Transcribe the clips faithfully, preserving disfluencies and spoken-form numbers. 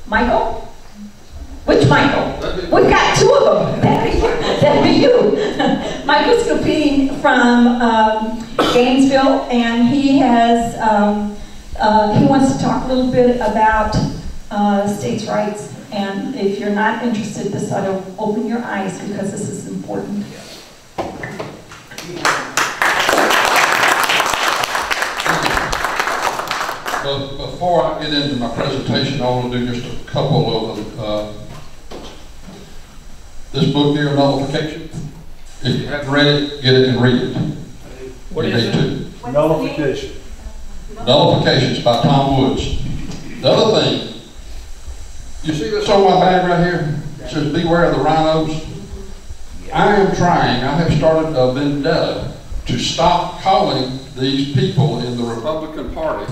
Michael? Which Michael? We've got two of them. That'd be, that'd be you. Michael's competing from um, Gainesville, and he has um, uh, he wants to talk a little bit about uh, states' rights. And if you're not interested, this ought to open your eyes because this is important. But before I get into my presentation, I want to do just a couple of uh, this book here, Nullification. If you haven't read it, get it and read it. What is it? Nullification. Nullifications by Tom Woods. The other thing, you see this on my bag right here? It says, beware of the rhinos. I am trying, I have started a vendetta to stop calling these people in the Republican Party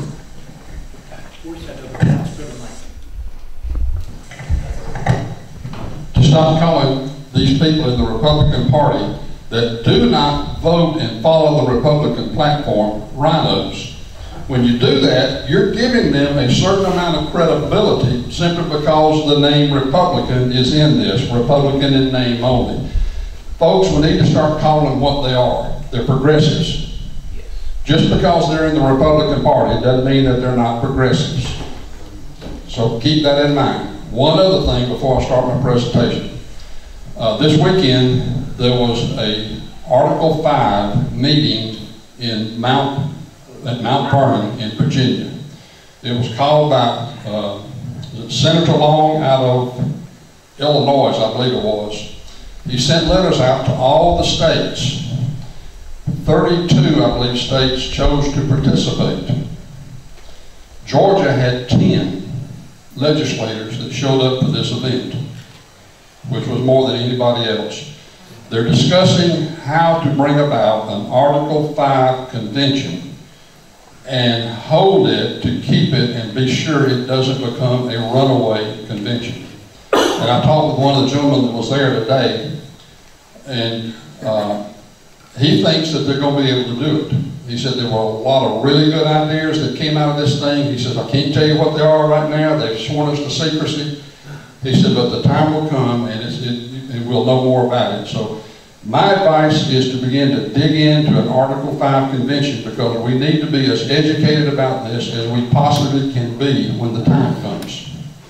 to stop calling these people in the Republican Party that do not vote and follow the Republican platform rhinos. When you do that, you're giving them a certain amount of credibility simply because the name Republican is in this, Republican in name only. Folks, we need to start calling them what they are. They're progressives. Just because they're in the Republican Party doesn't mean that they're not progressives. So keep that in mind. One other thing before I start my presentation. Uh, this weekend, there was a Article five meeting in Mount, at Mount Vernon in Virginia. It was called by uh, Senator Long out of Illinois, I believe it was. He sent letters out to all the states. thirty-two, I believe, states chose to participate. Georgia had ten legislators that showed up for this event, which was more than anybody else. They're discussing how to bring about an Article five convention and hold it to keep it and be sure it doesn't become a runaway convention. And I talked with one of the gentlemen that was there today, and uh, he thinks that they're going to be able to do it. He said there were a lot of really good ideas that came out of this thing. He says, I can't tell you what they are right now. They've sworn us to secrecy. He said, but the time will come and, it's, it, and we'll know more about it. So my advice is to begin to dig into an Article five convention because we need to be as educated about this as we possibly can be when the time comes.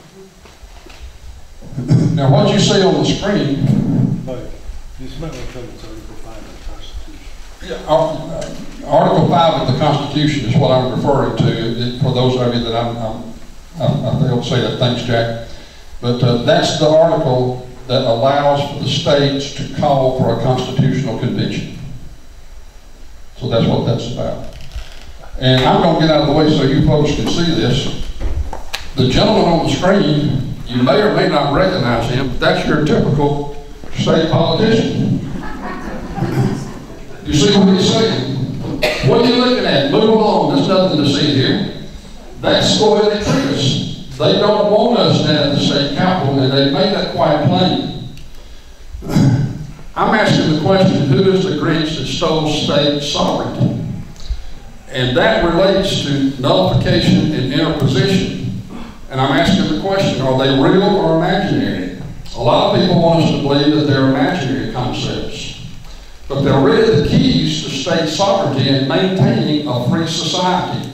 Now what you see on the screen, this might not come as Article five of the Constitution. Yeah, uh, Article five of the Constitution is what I'm referring to. It, for those of you that I'm, I'm, I, I failed to say that, thanks Jack. But uh, that's the article that allows for the states to call for a constitutional convention. So that's what that's about. And I'm going to get out of the way so you folks can see this. The gentleman on the screen, you may or may not recognize him, but that's your typical state politician. You see what he's saying? What are you looking at? Move along, there's nothing to see here. That's the way they treat us. They don't want us at the state capitol, and they've made that quite plain. I'm asking the question, who is the Grinch that stole state sovereignty? And that relates to nullification and interposition. And I'm asking the question, are they real or imaginary? A lot of people want us to believe that they're imaginary concepts. But they're really the keys to state sovereignty and maintaining a free society.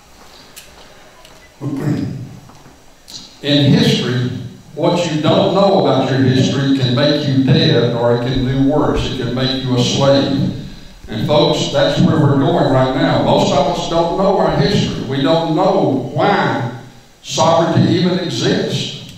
In history, what you don't know about your history can make you dead, or it can do worse, it can make you a slave. And folks, that's where we're going right now. Most of us don't know our history. We don't know why sovereignty even exists.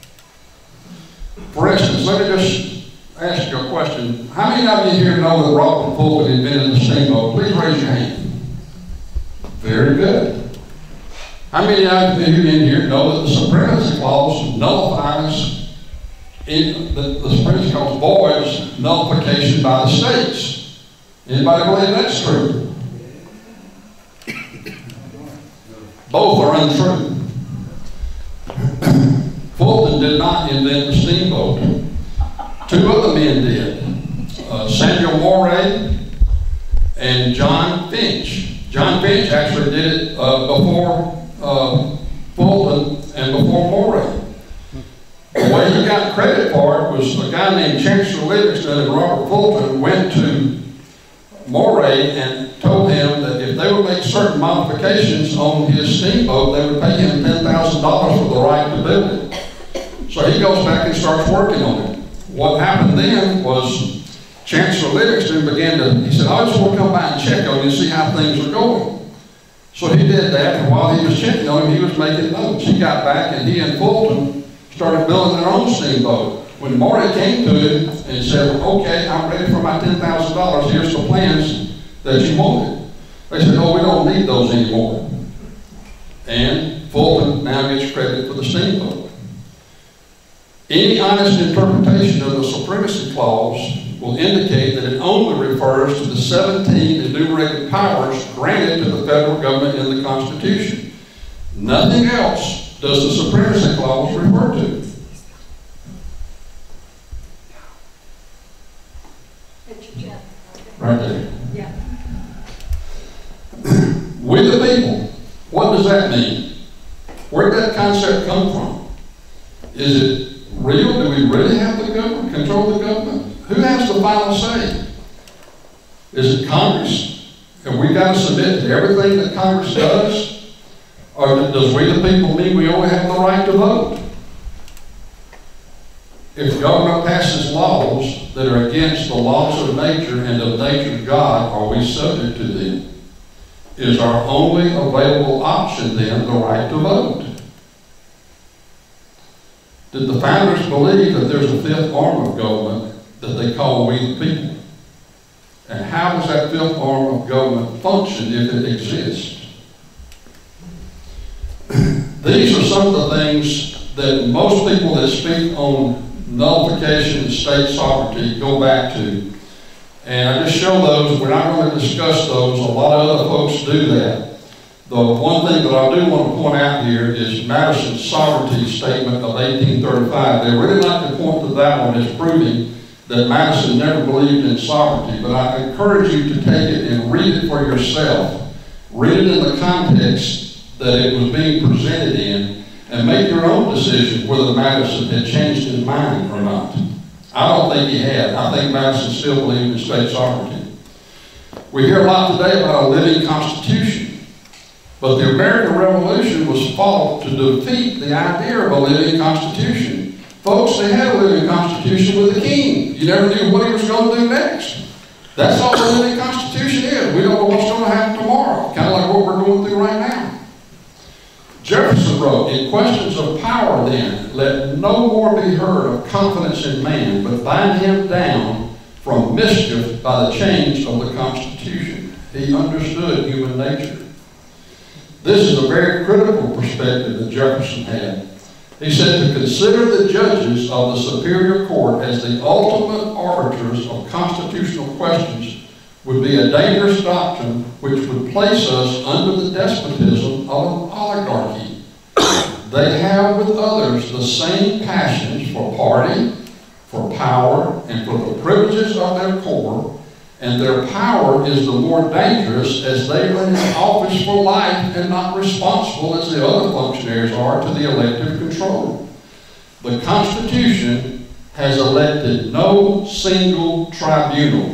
For instance, let me just ask you a question. How many of you here know that Robert Fulton invented the steamboat? Please raise your hand. Very good. How many of you in here know that the Supremacy Clause nullifies, in, the, the Supremacy Clause voids nullification by the states? Anybody believe that's true? Both are untrue. Fulton did not invent the steamboat. Two other men did. Uh, Samuel Moray and John Finch. John Finch actually did it uh, before Uh, Fulton and before Moray. way he got credit for it was a guy named Chancellor Livingston and Robert Fulton went to Moray and told him that if they would make certain modifications on his steamboat, they would pay him ten thousand dollars for the right to build it. So he goes back and starts working on it. What happened then was Chancellor Livingston began to, he said, I just want to come by and check on you and see how things are going. So he did that, and while he was checking on him, he was making notes. He got back and he and Fulton started building their own steamboat. When Moray came to him and said, okay, I'm ready for my ten thousand dollars, here's the plans that you wanted. They said, oh, we don't need those anymore. And Fulton now gets credit for the steamboat. Any honest interpretation of the Supremacy Clause will indicate that it only refers to the seventeen enumerated powers granted to the federal government in the Constitution. Nothing else does the Supremacy Clause refer to. Right there. Yeah. We the people. What does that mean? Where did that concept come from? Is it real? Do we really have the government, control the government? Who has the final say? Is it Congress? Have we got to submit to everything that Congress does? Or does we the people mean we only have the right to vote? If government passes laws that are against the laws of nature and of nature of God, are we subject to them? Is our only available option then the right to vote? Did the founders believe that there's a fifth arm of government that they call we the people? And how does that fifth arm of government function if it exists? These are some of the things that most people that speak on nullification and state sovereignty go back to. And I just show those. We're not going to discuss those. A lot of other folks do that. The one thing that I do want to point out here is Madison's sovereignty statement of eighteen thirty-five. They really like to point to that one as proving that Madison never believed in sovereignty. But I encourage you to take it and read it for yourself. Read it in the context that it was being presented in, and make your own decision whether Madison had changed his mind or not. I don't think he had. I think Madison still believed in state sovereignty. We hear a lot today about a living constitution, but the American Revolution was fought to defeat the idea of a living constitution. Folks, they had a living constitution with a king. You never knew what he was going to do next. That's all the living constitution is. We don't know what's going to happen tomorrow, kind of like what we're going through right now. Jefferson wrote, in questions of power then, let no more be heard of confidence in man, but bind him down from mischief by the change of the Constitution. He understood human nature. This is a very critical perspective that Jefferson had. He said to consider the judges of the Superior Court as the ultimate arbiters of constitutional questions would be a dangerous doctrine which would place us under the despotism of an oligarchy. They have with others the same passions for party, for power, and for the privileges of their core, and their power is the more dangerous as they are in office for life and not responsible as the other functionaries are to the elective control. The Constitution has elected no single tribunal.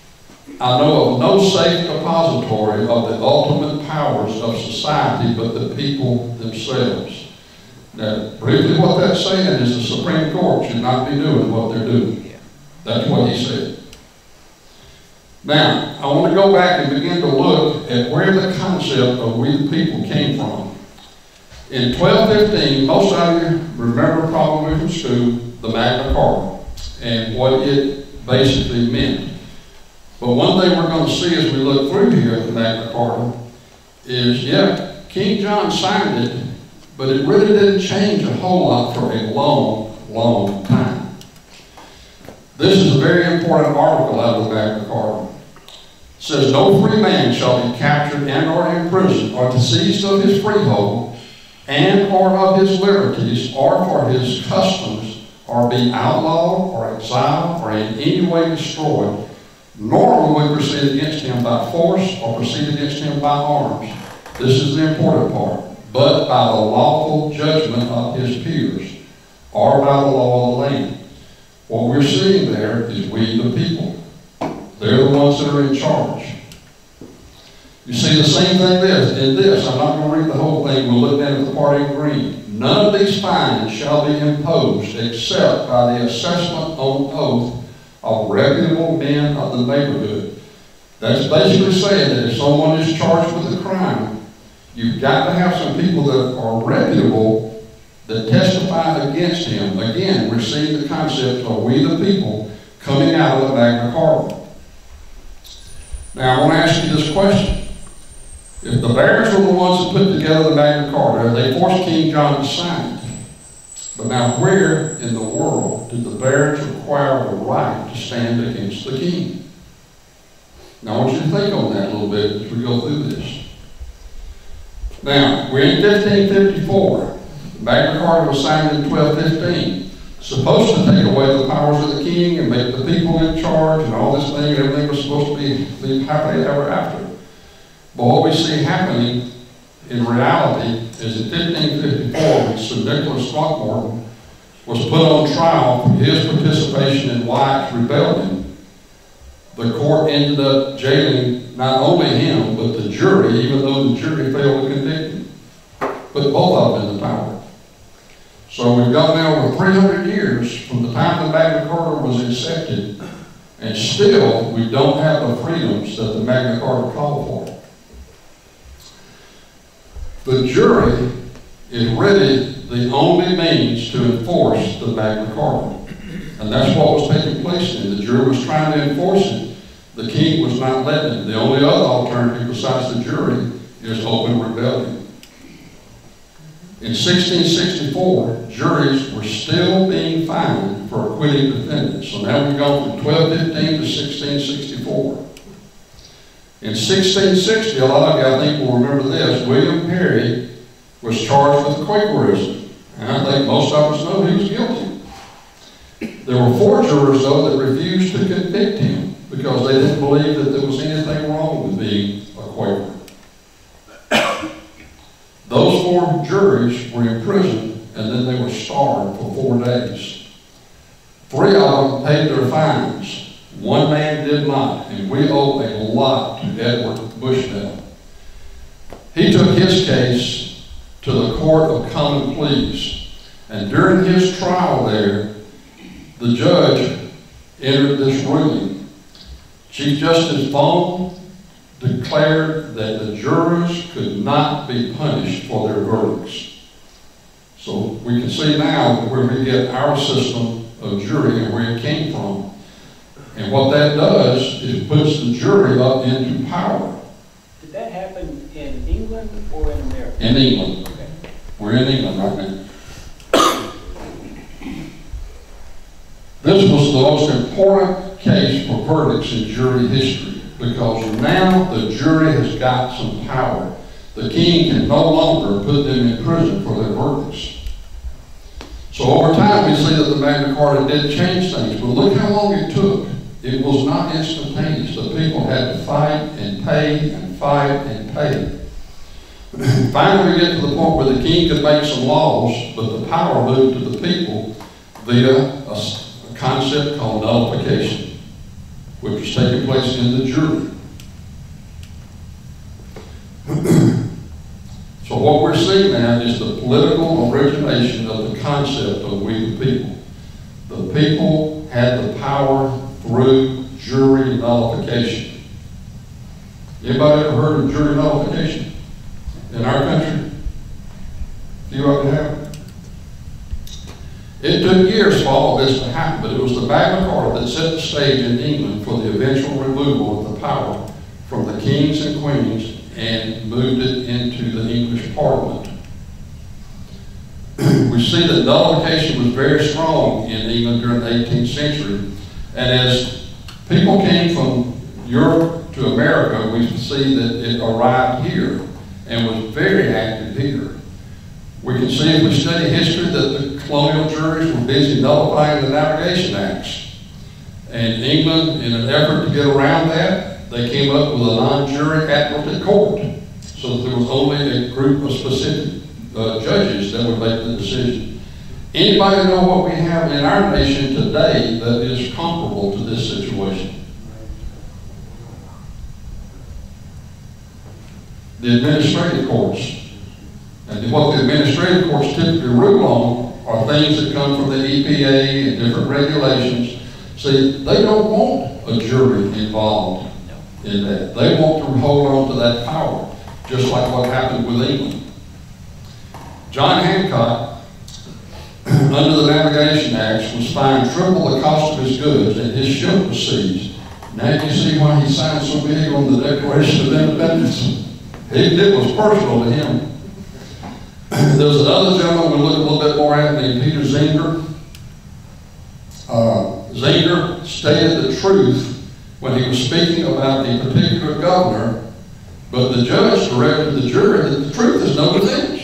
I know of no safe depository of the ultimate powers of society but the people themselves. Now, briefly what that's saying is the Supreme Court should not be doing what they're doing. That's what he said. Now, I want to go back and begin to look at where the concept of we the people came from. In twelve fifteen, most of you remember probably from school the Magna Carta and what it basically meant. But one thing we're going to see as we look through here at the Magna Carta is, yeah, King John signed it, but it really didn't change a whole lot for a long, long time. This is a very important article out of the Magna Carta. It says, no free man shall be captured and or imprisoned or seized of his freehold and or of his liberties or for his customs or be outlawed or exiled or in any way destroyed, nor will we proceed against him by force or proceed against him by arms. This is the important part. But by the lawful judgment of his peers, or by the law of the land. What we're seeing there is we the people. They're the ones that are in charge. You see the same thing this, in this. I'm not going to read the whole thing. We'll look at the part in green. None of these fines shall be imposed except by the assessment on oath of reputable men of the neighborhood. That's basically saying that if someone is charged with a crime, you've got to have some people that are reputable that testify against him. Again, we're seeing the concept of we the people coming out of the Magna Carta. Now, I want to ask you this question. If the barons were the ones that put together the Magna Carta, they forced King John to sign it. But now, where in the world did the barons require the right to stand against the king? Now, I want you to think on that a little bit as we go through this. Now, we're in fifteen fifty-four. The Magna Carta was signed in twelve fifteen. Supposed to take away the powers of the king and make the people in charge and all this thing, and everything was supposed to be, be happily ever after. But what we see happening in reality is in fifteen fifty-four, when Sir Nicholas Throckmorton was put on trial for his participation in Wyatt's rebellion, the court ended up jailing not only him, but the jury, even though the jury failed to convict him. Put both of them in the tower. So we've gone now over three hundred years from the time the Magna Carta was accepted, and still we don't have the freedoms that the Magna Carta called for. The jury is really the only means to enforce the Magna Carta. And that's what was taking place then. The jury was trying to enforce it. The king was not letting it. The only other alternative besides the jury is open rebellion. In sixteen sixty-four, juries were still being fined for acquitting defendants. So now we've gone from twelve fifteen to sixteen sixty-four. In sixteen sixty, a lot of you I think will remember this, William Perry was charged with Quakerism. And I think most of us know he was guilty. There were four jurors, though, that refused to convict him because they didn't believe that there was anything wrong with being a Quaker. Those four juries were imprisoned, and then they were starved for four days. Three of them paid their fines. One man did not, and we owe a lot to Edward Bushnell. He took his case to the Court of Common Pleas, and during his trial there, the judge entered this ruling. Chief Justice Vaughn declared that the jurors could not be punished for their verdicts. So we can see now where we get our system of jury and where it came from. And what that does is it puts the jury up into power. Did that happen in England or in America? In England. Okay. We're in England right now. This was the most important case for verdicts in jury history, because now the jury has got some power. The king can no longer put them in prison for their verdicts. So over time we see that the Magna Carta did change things, but look how long it took. It was not instantaneous. The people had to fight and pay and fight and pay. Finally we get to the point where the king could make some laws, but the power moved to the people via a, a concept called nullification, which was taking place in the jury. So what we're seeing now is the political origination of the concept of we the people. The people had the power through jury nullification. Anybody ever heard of jury nullification in our country? You ought to have it. It took years for all of this to happen, but it was the Magna Carta that set the stage in England for the eventual removal of the power from the kings and queens and moved it into the English Parliament. We see that nullification was very strong in England during the eighteenth century, and as people came from Europe to America, we see that it arrived here and was very active here. We can see if we study history that the colonial juries were busy nullifying the Navigation Acts. And England, in an effort to get around that, they came up with a non-jury admiralty court, so that there was only a group of specific uh, judges that would make the decision. Anybody know what we have in our nation today that is comparable to this situation? The administrative courts. And what the administrative courts typically rule on are things that come from the E P A and different regulations. See, they don't want a jury involved in that. They want to hold on to that power, just like what happened with England. John Hancock, under the Navigation Acts, was fined triple the cost of his goods, and his ship was seized. Now you see why he signed so big on the Declaration of Independence. He, it was personal to him. There's another gentleman we'll look a little bit more at, named Peter Zenger. Uh, Zenger stated the truth when he was speaking about a particular governor, but the judge directed the jury that the truth is no defense.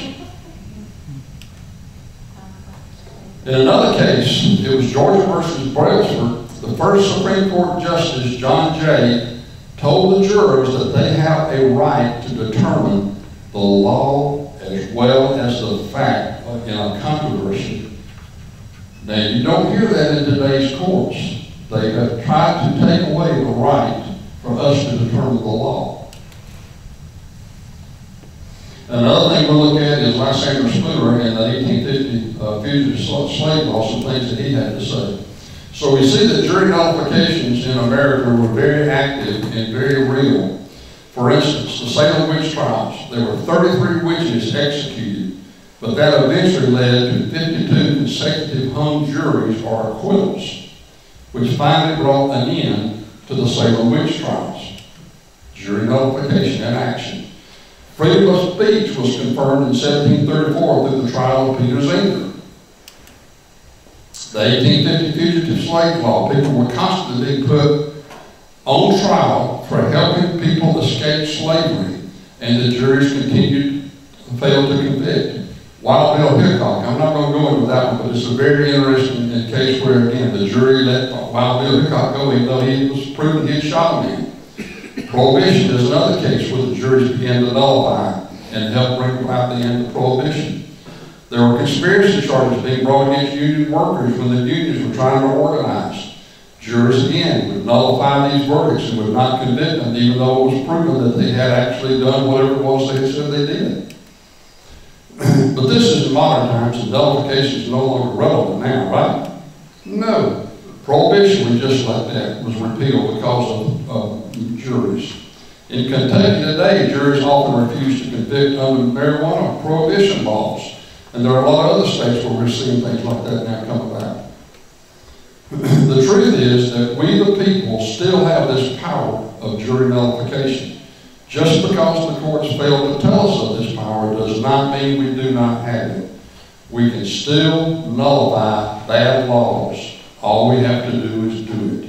In another case, it was Georgia versus Brailsford. The first Supreme Court Justice, John Jay, told the jurors that they have a right to determine the law as well as the fact in a controversy. Now, you don't hear that in today's courts. They have tried to take away the right for us to determine the law. Another thing we'll look at is Lysander Spooner in the eighteen fifty uh, fugitive slave law, some things that he had to say. So we see that jury nullifications in America were very active and very real. For instance, the Salem witch trials, there were thirty-three witches executed, but that eventually led to fifty-two consecutive hung juries or acquittals, which finally brought an end to the Salem witch trials. Jury nullification in action. Freedom of speech was confirmed in seventeen thirty-four through the trial of Peter Zenger. The eighteen fifty fugitive slave law, people were constantly being put on trial for helping people escape slavery, and the juries continued to fail to convict. Wild Bill Hickok, I'm not going to go into that one, but it's a very interesting case where, again, the jury let Wild Bill Hickok go even though he was proven he had shot a man. Prohibition is another case where the juries began to nullify and help bring about the end of Prohibition. There were conspiracy charges being brought against union workers when the unions were trying to organize. Juries, again, would nullify these verdicts and would not convict them, even though it was proven that they had actually done whatever it was they said they did. But this is in modern times, and nullification is no longer relevant now, right? No. Prohibition was just like that, was repealed because of, of juries. In Kentucky today, juries often refuse to convict under marijuana prohibition laws. And there are a lot of other states where we're seeing things like that now come about. The truth is that we the people still have this power of jury nullification. Just because the courts fail to tell us of this power does not mean we do not have it. We can still nullify bad laws. All we have to do is do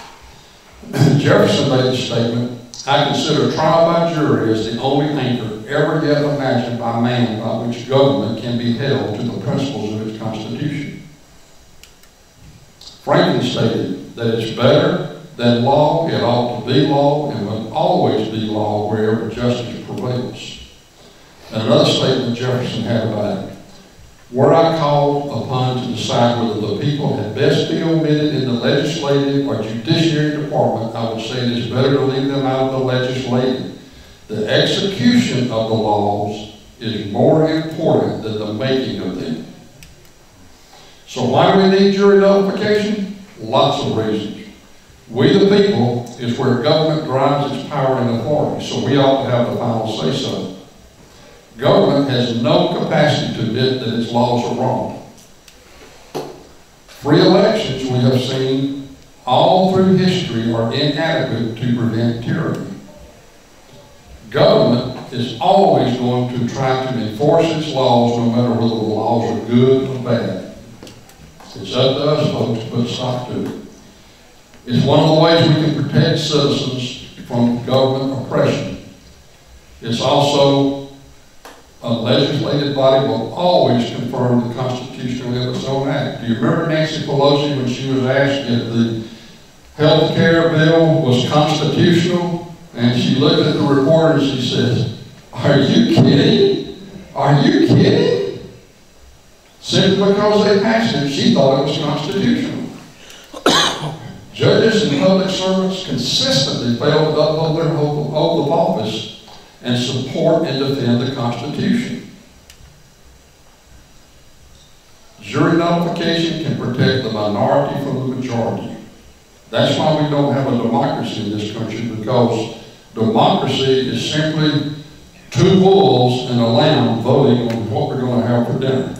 it. Jefferson made the statement, I consider trial by jury as the only anchor ever yet imagined by man by which government can be held to the principles of its Constitution. Franklin stated that it's better than law, it ought to be law, and will always be law wherever justice prevails. And another statement Jefferson had about it. Were I called upon to decide whether the people had best be omitted in the legislative or judiciary department, I would say it is better to leave them out of the legislative. The execution of the laws is more important than the making of them. So why do we need jury nullification? Lots of reasons. We the people is where government derives its power and authority, so we ought to have the final say-so. Government has no capacity to admit that its laws are wrong. Free elections, we have seen all through history, are inadequate to prevent tyranny. Government is always going to try to enforce its laws no matter whether the laws are good or bad. It's up to us, folks, to put a stop to it. It's one of the ways we can protect citizens from government oppression. It's also a legislative body will always confirm the constitutionality of its own act. Do you remember Nancy Pelosi when she was asked if the health care bill was constitutional? And she looked at the reporter and she says, are you kidding? Are you kidding? Simply because they passed it, she thought it was constitutional. Judges and public servants consistently fail to uphold their oath of office and support and defend the Constitution. Jury nullification can protect the minority from the majority. That's why we don't have a democracy in this country, because democracy is simply two wolves and a lamb voting on what we're going to have for dinner.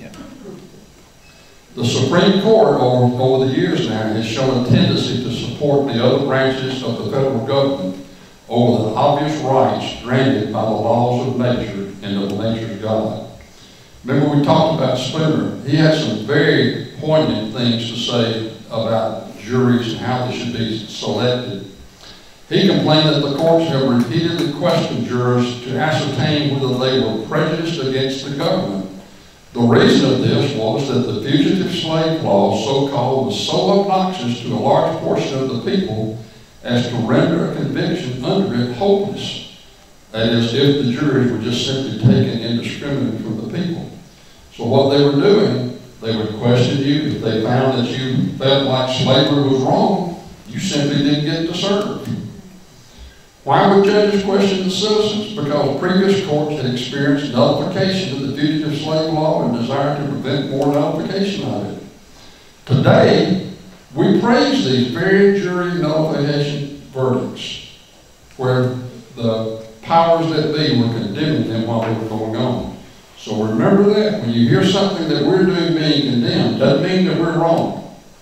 The Supreme Court over, over the years now has shown a tendency to support the other branches of the federal government over the obvious rights granted by the laws of nature and of nature's God. Remember we talked about Spooner. He had some very poignant things to say about juries and how they should be selected. He complained that the courts have repeatedly questioned jurors to ascertain whether they were prejudiced against the government. The reason of this was that the fugitive slave law, so-called, was so obnoxious to a large portion of the people as to render a conviction under it hopeless. That is, if the juries were just simply taken indiscriminately from the people. So what they were doing, they would question you. If they found that you felt like slavery was wrong, you simply didn't get to serve. Why would judges question the citizens? Because previous courts had experienced nullification of the fugitive slave law and desired to prevent more nullification of it. Today, we praise these very jury nullification verdicts, where the powers that be were condemning them while they were going on. So remember that. When you hear something that we're doing being condemned, doesn't mean that we're wrong.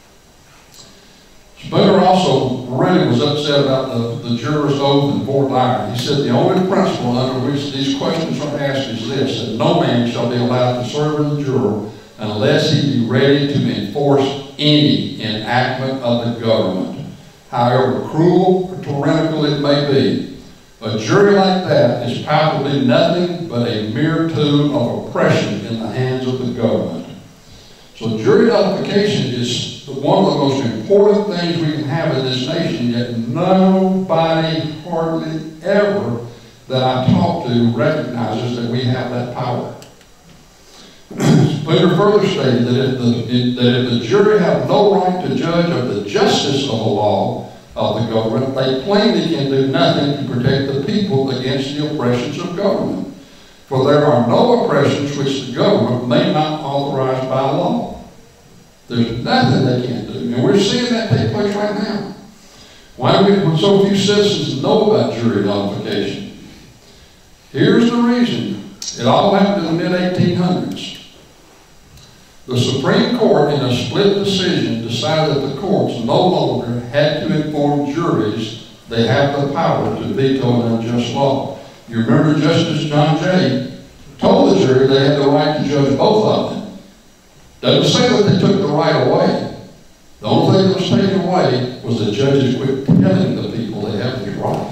Spooner also really was upset about the, the juror's oath in Fort Dyer. He said the only principle under which these questions are asked is this, that no man shall be allowed to serve as a juror unless he be ready to enforce any enactment of the government, however cruel or tyrannical it may be. A jury like that is palpably nothing but a mere tool of oppression in the hands of the government. So jury nullification is one of the most important things we can have in this nation, yet nobody hardly ever that I talk to recognizes that we have that power. Spooner further stated that if, the, that if the jury have no right to judge of the justice of the law of the government, they plainly can do nothing to protect the people against the oppressions of government. For there are no oppressions which the government may not authorize by law. There's nothing they can't do. And we're seeing that take place right now. Why do so few citizens know about jury nullification? Here's the reason. It all happened in the mid eighteen hundreds. The Supreme Court, in a split decision, decided that the courts no longer had to inform juries they have the power to veto an unjust law. You remember Justice John Jay told the jury they had the right to judge both of them. Doesn't say that they took the right away. The only thing that was taken away was the judges quit telling the people they have this right.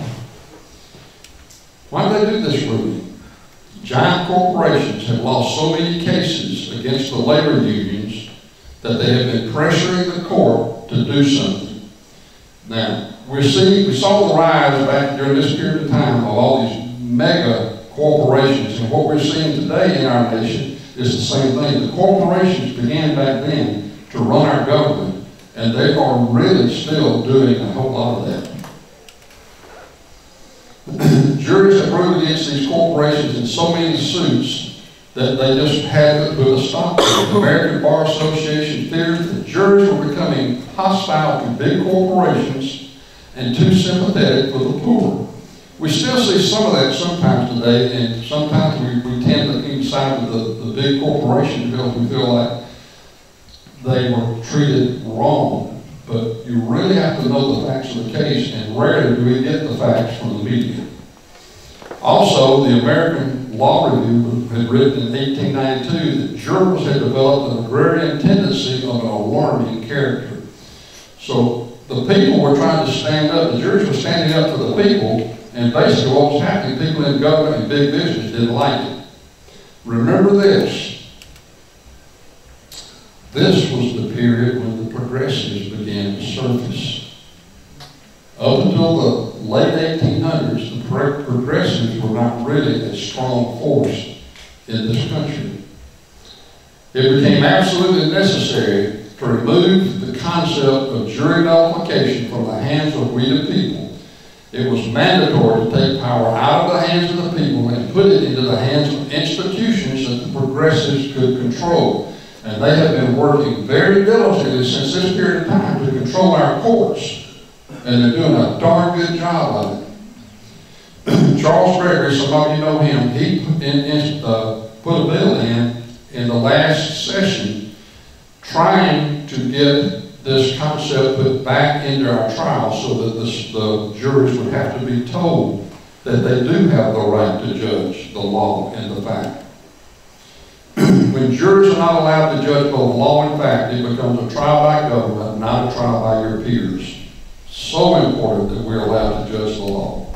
Why did they do this ruling? Giant corporations have lost so many cases against the labor unions that they have been pressuring the court to do something. Now, we're seeing, we saw the rise back during this period of time of all these mega corporations, and what we're seeing today in our nation is the same thing. The corporations began back then to run our government, and they are really still doing a whole lot of that. Juries have ruled against these corporations in so many suits that they just had to put a stop to it. The American Bar Association fears that juries are becoming hostile to big corporations and too sympathetic for the poor. We still see some of that sometimes today, and sometimes we, we tend to side with the, the big corporation because we feel like they were treated wrong. But you really have to know the facts of the case, and rarely do we get the facts from the media. Also, the American Law Review had written in eighteen ninety-two that jurors had developed an agrarian tendency of an alarming character. So the people were trying to stand up, the jurors were standing up for the people, and basically what was happening, people in government and big business didn't like it. Remember this. This was the period when the progressives began to surface. Up until the late eighteen hundreds, the progressives were not really a strong force in this country. it became absolutely necessary to remove the concept of jury nullification from the hands of we the people. It was mandatory to take power out of the hands of the people and put it into the hands of institutions that the progressives could control. And they have been working very diligently since this period of time to control our courts. And they're doing a darn good job of it. Charles Gregory, some of you know him, he in, in, uh, put a bill in in the last session trying to get this concept put back into our trial so that this, the juries would have to be told that they do have the right to judge the law and the fact. When jurors are not allowed to judge both law and fact, it becomes a trial by government, not a trial by your peers. So important that we're allowed to judge the law.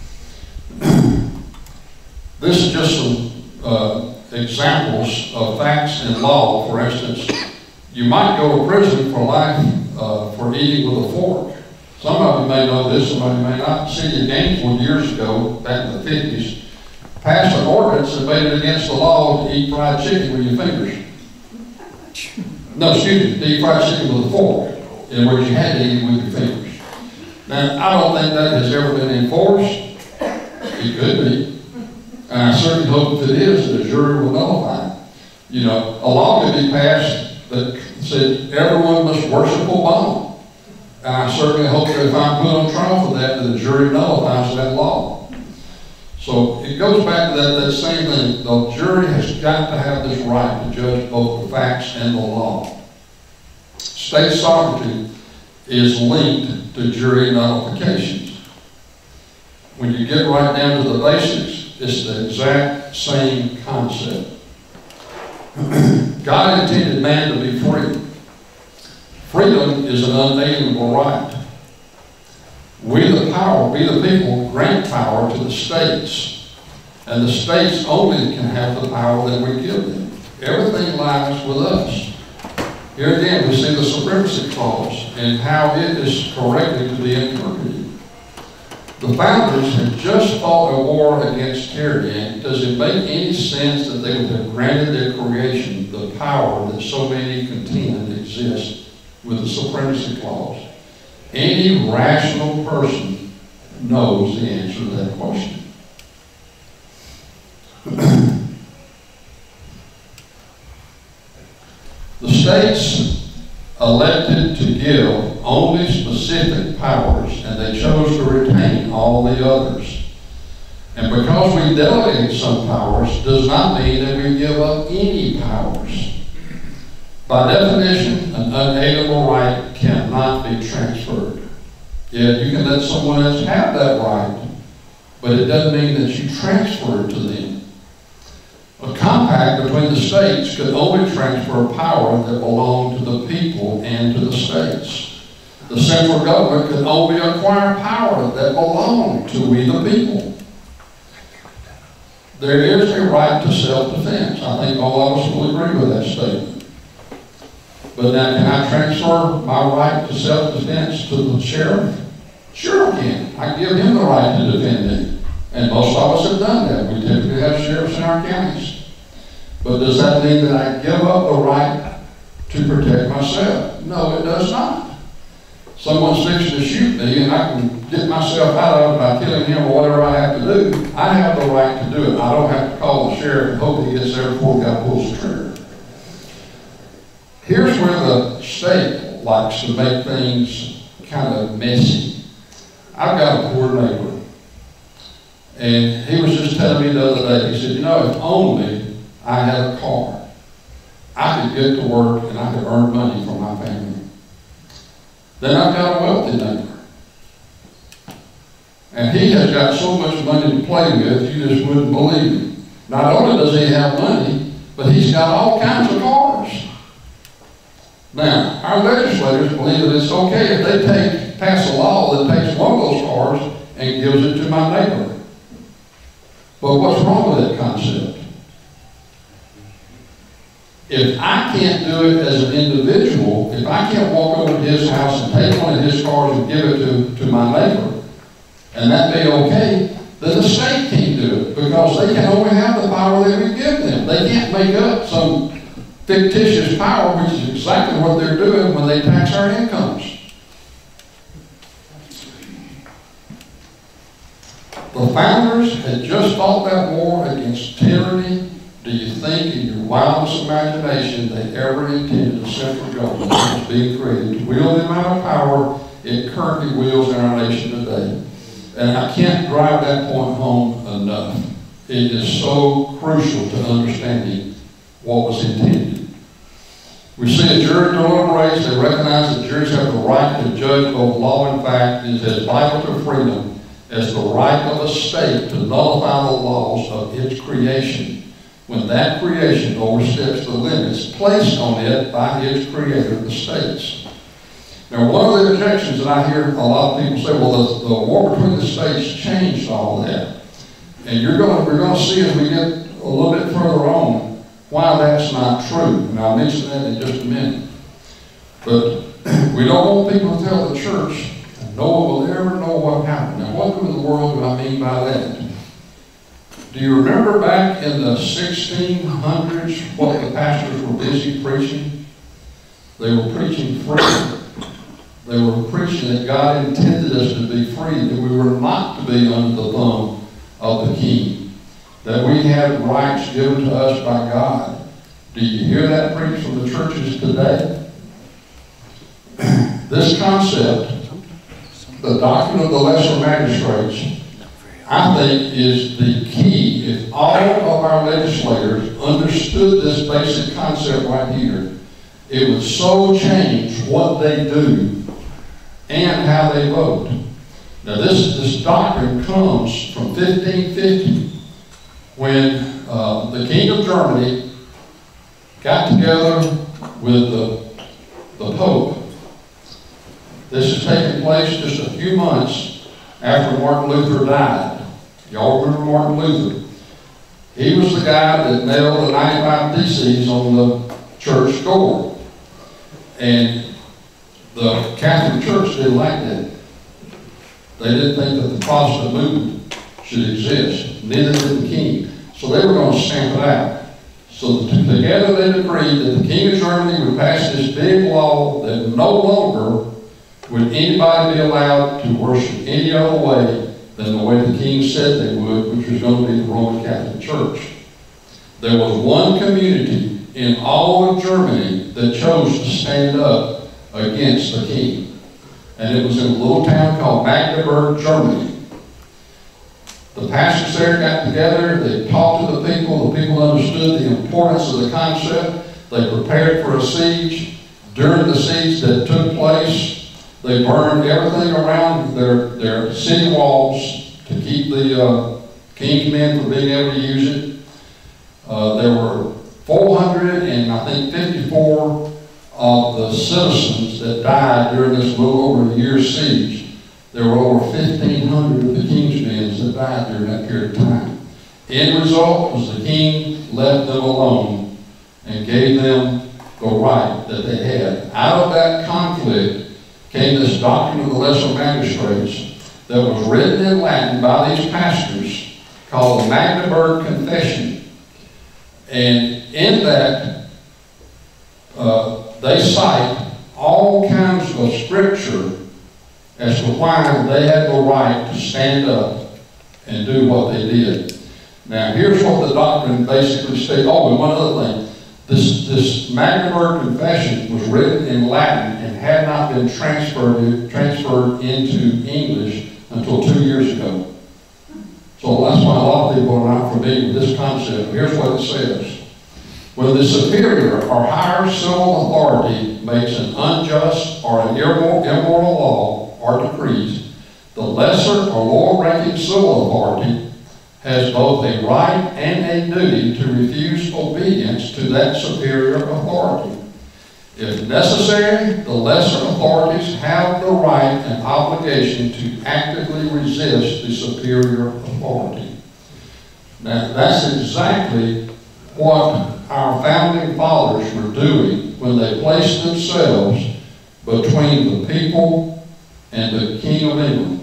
This is just some uh, examples of facts in law. For instance, you might go to prison for life uh, for eating with a fork. Some of you may know this, some of you may not. The city of Gainesville years ago, back in the fifties, passed an ordinance that made it against the law to eat fried chicken with your fingers. No, excuse me, to eat fried chicken with a fork, in which you had to eat it with your fingers. Now, I don't think that has ever been enforced. It could be. And I certainly hope if it is, that a jury will nullify it. You know, a law could be passed that said everyone must worship Obama. And I certainly hope that if I'm put on trial for that, that the jury nullifies that law. So it goes back to that, that same thing. The jury has got to have this right to judge both the facts and the law. State sovereignty is linked to jury nullifications. When you get right down to the basics, it's the exact same concept. God intended man to be free. Freedom is an unalienable right. We the power, we the people, grant power to the states. And the states only can have the power that we give them. Everything lies with us. Here again, we see the Supremacy Clause and how it is correctly to be interpreted. The founders had just fought a war against tyranny, and does it make any sense that they would have granted their creation the power that so many contend exists with the Supremacy Clause? Any rational person knows the answer to that question. The states elected to give only specific powers, and they chose to retain all the others. And because we delegate some powers does not mean that we give up any powers. By definition, an unalienable right cannot be transferred. Yet you can let someone else have that right, but it doesn't mean that you transfer it to them. A compact between the states could only transfer power that belonged to the people and to the states. The central government could only acquire power that belonged to we the people. There is a right to self-defense. I think all of us will agree with that statement. But now, can I transfer my right to self-defense to the sheriff? Sure I can. I give him the right to defend him. And most of us have done that. We typically have sheriffs in our counties. But does that mean that I give up the right to protect myself? No, it does not. Someone's fixing to shoot me and I can get myself out of it by killing him or whatever I have to do. I have the right to do it. I don't have to call the sheriff and hope he gets there before the guy pulls the trigger. Here's where the state likes to make things kind of messy. I've got a poor neighbor, and he was just telling me the other day, he said, you know, if only I had a car, I could get to work and I could earn money for my family. Then I've got a wealthy neighbor. And he has got so much money to play with, you just wouldn't believe it. Not only does he have money, but he's got all kinds of cars. Now, our legislators believe that it's okay if they take, pass a law that takes one of those cars and gives it to my neighbor. But what's wrong with that concept? If I can't do it as an individual, if I can't walk over to his house and take one of his cars and give it to, to my neighbor, and that be okay, then the state can't do it because they can only have the power that we give them. They can't make up some fictitious power, which is exactly what they're doing when they tax our incomes. The founders had just fought that war against tyranny. Do you think in your wildest imagination they ever intended a central government that was being created to wield the amount of power it currently wields in our nation today? And I can't drive that point home enough. It is so crucial to understanding what was intended. We see a jury deliberates. They recognize that juries have the right to judge both law and fact. It is as vital to freedom as the right of a state to nullify the laws of its creation when that creation oversteps the limits placed on it by its creator, the states. Now, one of the objections that I hear a lot of people say, well, the, the war between the states changed all that. And you're going to, we're going to see as we get a little bit further on why that's not true. And I'll mention that in just a minute. But we don't want people to tell the church, and no one will ever know what happened. Now, what in the world do I mean by that? Do you remember back in the sixteen hundreds what the pastors were busy preaching? They were preaching freedom. They were preaching that God intended us to be free, that we were not to be under the thumb of the king, that we had rights given to us by God. Do you hear that preached from the churches today? This concept, the doctrine of the lesser magistrates, I think is the key. If all of our legislators understood this basic concept right here, it would so change what they do and how they vote. Now this, this doctrine comes from fifteen fifty when uh, the King of Germany got together with the, the Pope. This is taking place just a few months after Martin Luther died. Y'all remember Martin Luther? He was the guy that nailed the ninety-five Theses on the church door. And the Catholic Church didn't like that. They didn't think that the Protestant movement should exist. Neither did the king. So they were going to stamp it out. So together they agreed that the King of Germany would pass this big law that no longer would anybody be allowed to worship any other way than the way the king said they would, which was going to be the Roman Catholic Church. There was one community in all of Germany that chose to stand up against the king. And it was in a little town called Magdeburg, Germany. The pastors there got together, they talked to the people, the people understood the importance of the concept, they prepared for a siege. During the siege that took place, they burned everything around their, their city walls to keep the uh, king's men from being able to use it. Uh, there were four hundred and I think fifty-four of the citizens that died during this little over a year's siege. There were over fifteen hundred of the king's men that died during that period of time. End result was the king left them alone and gave them the right that they had. Out of that conflict came this doctrine of the lesser magistrates that was written in Latin by these pastors called the Magdeburg Confession. And in that, uh, they cite all kinds of scripture as to why they had the right to stand up and do what they did. Now, here's what the doctrine basically states. Oh, and one other thing. This, this Magdeburg Confession was written in Latin and had not been transferred, transferred into English until two years ago. So that's why a lot of people are not familiar with this concept. Here's what it says. When the superior or higher civil authority makes an unjust or an immoral law or decrees, the lesser or lower ranking civil authority has both a right and a duty to refuse obedience to that superior authority. If necessary, the lesser authorities have the right and obligation to actively resist the superior authority. Now, that's exactly what our founding fathers were doing when they placed themselves between the people and the King of England.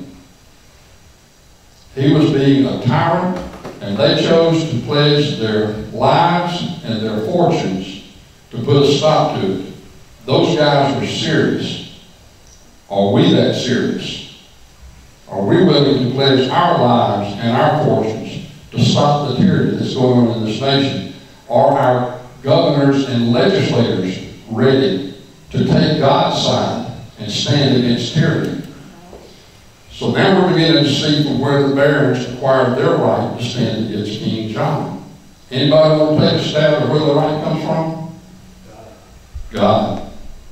He was being a tyrant, and they chose to pledge their lives and their fortunes to put a stop to it. Those guys are serious. Are we that serious? Are we willing to pledge our lives and our fortunes to stop the tyranny that's going on in this nation? Are our governors and legislators ready to take God's side and stand against tyranny? So now we're beginning to see from where the barons acquired their right to stand against King John. Anybody want to take a stab at where the right comes from? God.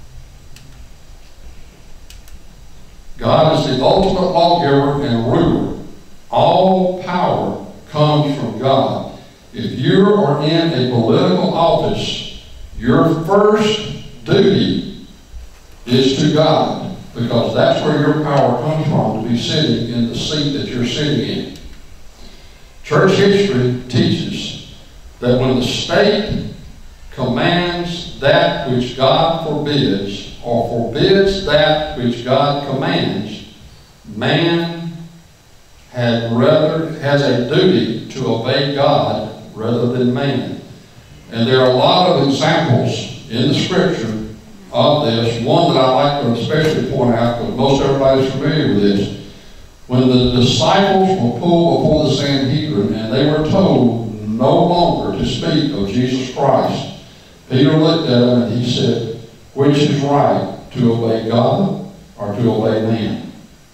God is the ultimate lawgiver and ruler. All power comes from God. If you are in a political office, your first duty is to God, because that's where your power comes from, to be sitting in the seat that you're sitting in. Church history teaches that when the state commands that which God forbids, or forbids that which God commands, man had rather has a duty to obey God rather than man. And there are a lot of examples in the Scripture of this. One that I like to especially point out, because most everybody's familiar with this. When the disciples were pulled before the Sanhedrin and they were told no longer to speak of Jesus Christ, Peter looked at them and he said, which is right, to obey God or to obey man?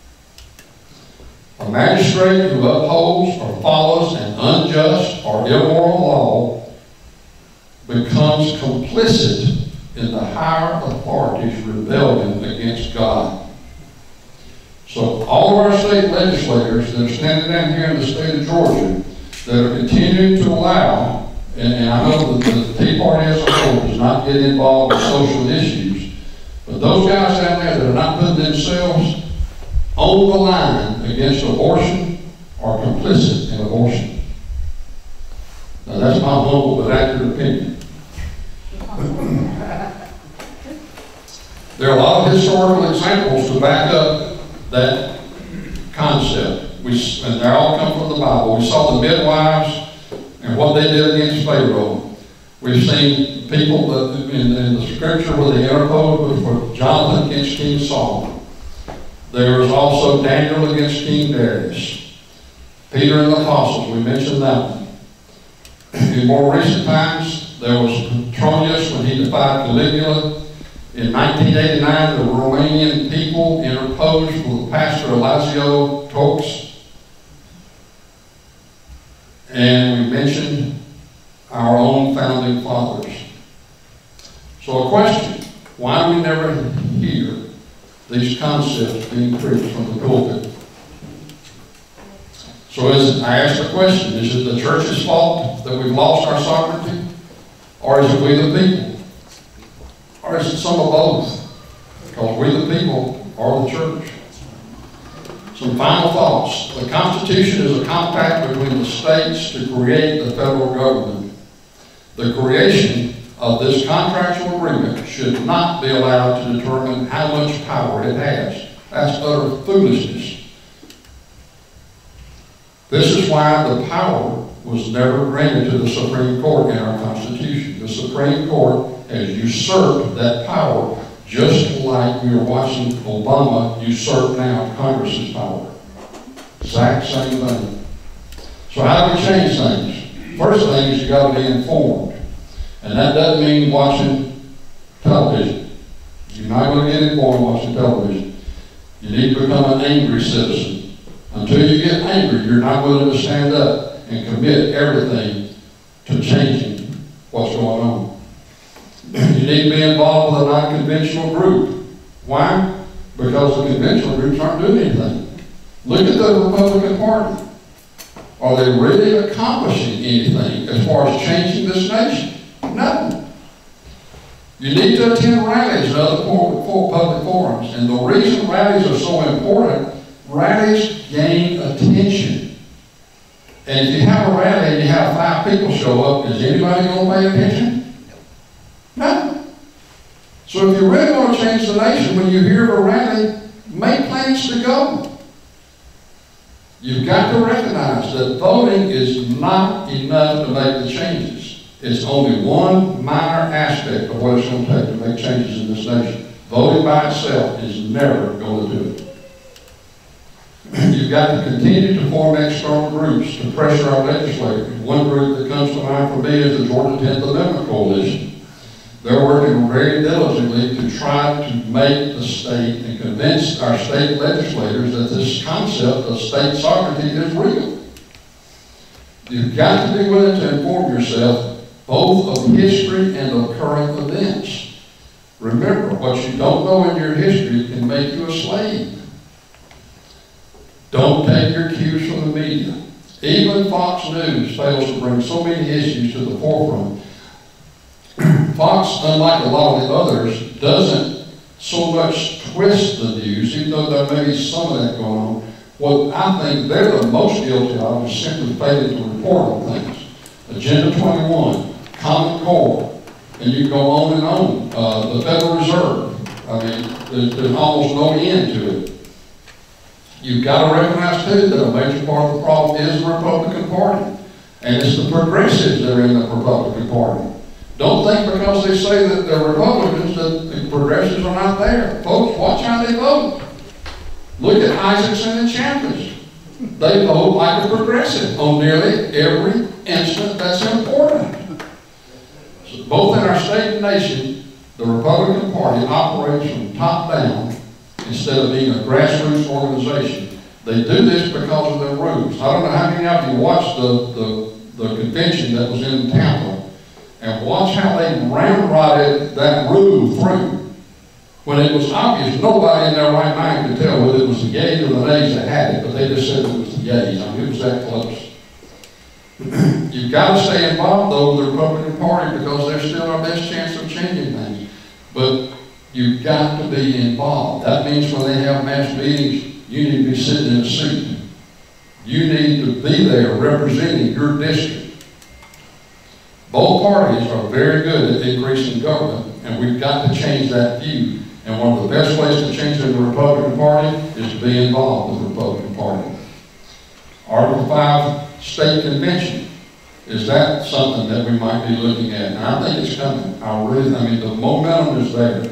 A magistrate who upholds or follows an unjust or immoral law becomes complicit in the higher authority's rebellion against God. So all of our state legislators that are standing down here in the state of Georgia that are continuing to allow, and, and I know that the Tea Party as a whole does not get involved in social issues, but those guys down there that are not putting themselves on the line against abortion are complicit in abortion. Now that's my humble but accurate opinion. There are a lot of historical examples to back up that concept. We, and they all come from the Bible. We saw the midwives and what they did against Pharaoh. We've seen people that in, in the scripture where they interposed with Jonathan against King Saul. There was also Daniel against King Darius. Peter and the apostles, we mentioned that one. In more recent times, there was Petronius when he defied Caligula. In nineteen eighty-nine, the Romanian people interposed with Pastor Lazio Tox. And we mentioned our own founding fathers. So a question, why do we never hear these concepts being preached from the pulpit? So is it, I ask the question, is it the church's fault that we've lost our sovereignty? Or is it we the people? Or is it some of both? Because we the people are the church. Some final thoughts. The Constitution is a compact between the states to create the federal government. The creation of this contractual agreement should not be allowed to determine how much power it has. That's utter foolishness. This is why the power was never granted to the Supreme Court in our Constitution. The Supreme Court has usurped that power, just like we are watching Obama usurp now Congress's power. Exact same thing. So how do we change things? First thing is you got to be informed. And that doesn't mean watching television. You're not going to get informed watching television. You need to become an angry citizen. Until you get angry, you're not willing to stand up and commit everything to changing what's going on. You need to be involved with a non-conventional group. Why? Because the conventional groups aren't doing anything. Look at the Republican Party. Are they really accomplishing anything as far as changing this nation? Nothing. You need to attend rallies and other public forums. And the reason rallies are so important, rallies gain attention. And if you have a rally and you have five people show up, is anybody going to pay attention? No. So if you really want to change the nation, when you hear of a rally, make plans to go. You've got to recognize that voting is not enough to make the changes. It's only one minor aspect of what it's going to take to make changes in this nation. Voting by itself is never going to do it. You've got to continue to form external groups to pressure our legislators. One group that comes to mind for me is the Georgia tenth Amendment Coalition. They're working very diligently to try to make the state and convince our state legislators that this concept of state sovereignty is real. You've got to be willing to inform yourself both of history and of current events. Remember, what you don't know in your history can make you a slave. Don't take your cues from the media. Even Fox News fails to bring so many issues to the forefront. Fox, unlike a lot of the others, doesn't so much twist the news, even though there may be some of that going on. What I think they're the most guilty of is simply failing to report on things. Agenda twenty-one, Common Core, and you can go on and on. Uh, the Federal Reserve, I mean, there's, there's almost no end to it. You've got to recognize, too, that a major part of the problem is the Republican Party. And it's the progressives that are in the Republican Party. Don't think because they say that they're Republicans that the progressives are not there. Folks, watch how they vote. Look at Isaacson and Chambliss. They vote like a progressive on nearly every instant that's important. So both in our state and nation, the Republican Party operates from top down instead of being a grassroots organization. They do this because of their rules. I don't know how many of you watched the, the, the convention that was in Tampa, and watch how they ramrodded that rule through. When it was obvious, nobody in their right mind could tell whether it was the gays or the nays that had it, but they just said it was the gays. I mean, it was that close. You've got to stay involved, though, with the Republican Party because they're still our best chance of changing things. But you've got to be involved. That means when they have mass meetings, you need to be sitting in a seat. You need to be there representing your district. Both parties are very good at increasing government, and we've got to change that view. And one of the best ways to change it in the Republican Party is to be involved with the Republican Party. Article five, State Convention. Is that something that we might be looking at? And I think it's coming. I really, I mean, the momentum is there.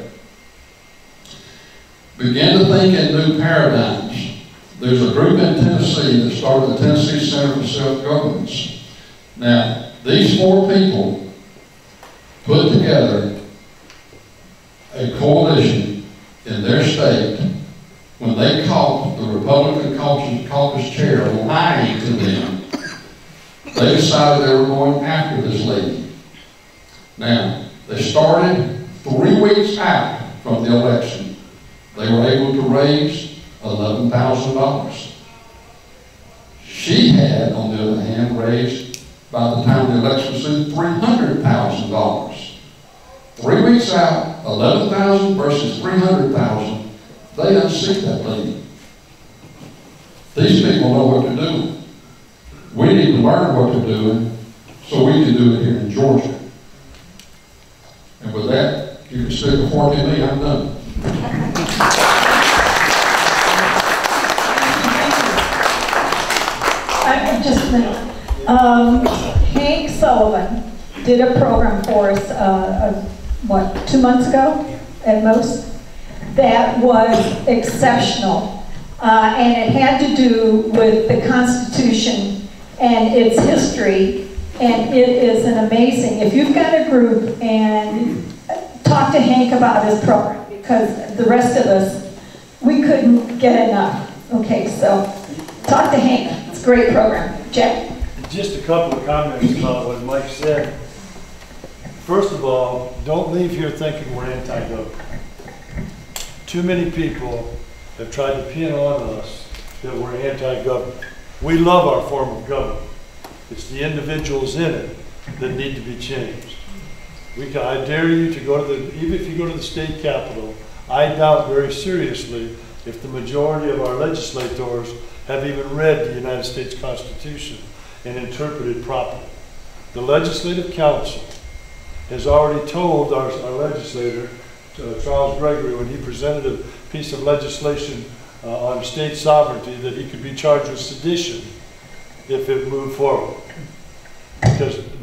Begin to think in new paradigms. There's a group in Tennessee that started the Tennessee Center for Self-Governance. Now, these four people put together a coalition in their state when they caught the Republican caucus, caucus chair lying to them. They decided they were going after this lady. Now, they started three weeks out from the election. They were able to raise eleven thousand dollars. She had, on the other hand, raised, by the time the election was in, three hundred thousand dollars. Three weeks out, eleven thousand dollars versus three hundred thousand dollars. They unseat that lady. These people know what they're doing. We need to learn what they're doing so we can do it here in Georgia. And with that, you can stick a fork in me, I'm done. I just a minute. Um, Hank Sullivan did a program for us, uh, uh, what, two months ago at most, that was exceptional. Uh, and it had to do with the Constitution and its history, and it is an amazing, if you've got a group, and talk to Hank about his program, because the rest of us, we couldn't get enough. Okay, so talk to Hank. It's a great program. Jack? Just a couple of comments about what Mike said. First of all, don't leave here thinking we're anti-government. Too many people have tried to pin on us that we're anti-government. We love our form of government. It's the individuals in it that need to be changed. We can, I dare you to go to the, even if you go to the state capitol, I doubt very seriously if the majority of our legislators have even read the United States Constitution and interpreted properly. The Legislative Council has already told our, our legislator, uh, Charles Gregory, when he presented a piece of legislation uh, on state sovereignty, that he could be charged with sedition if it moved forward. Because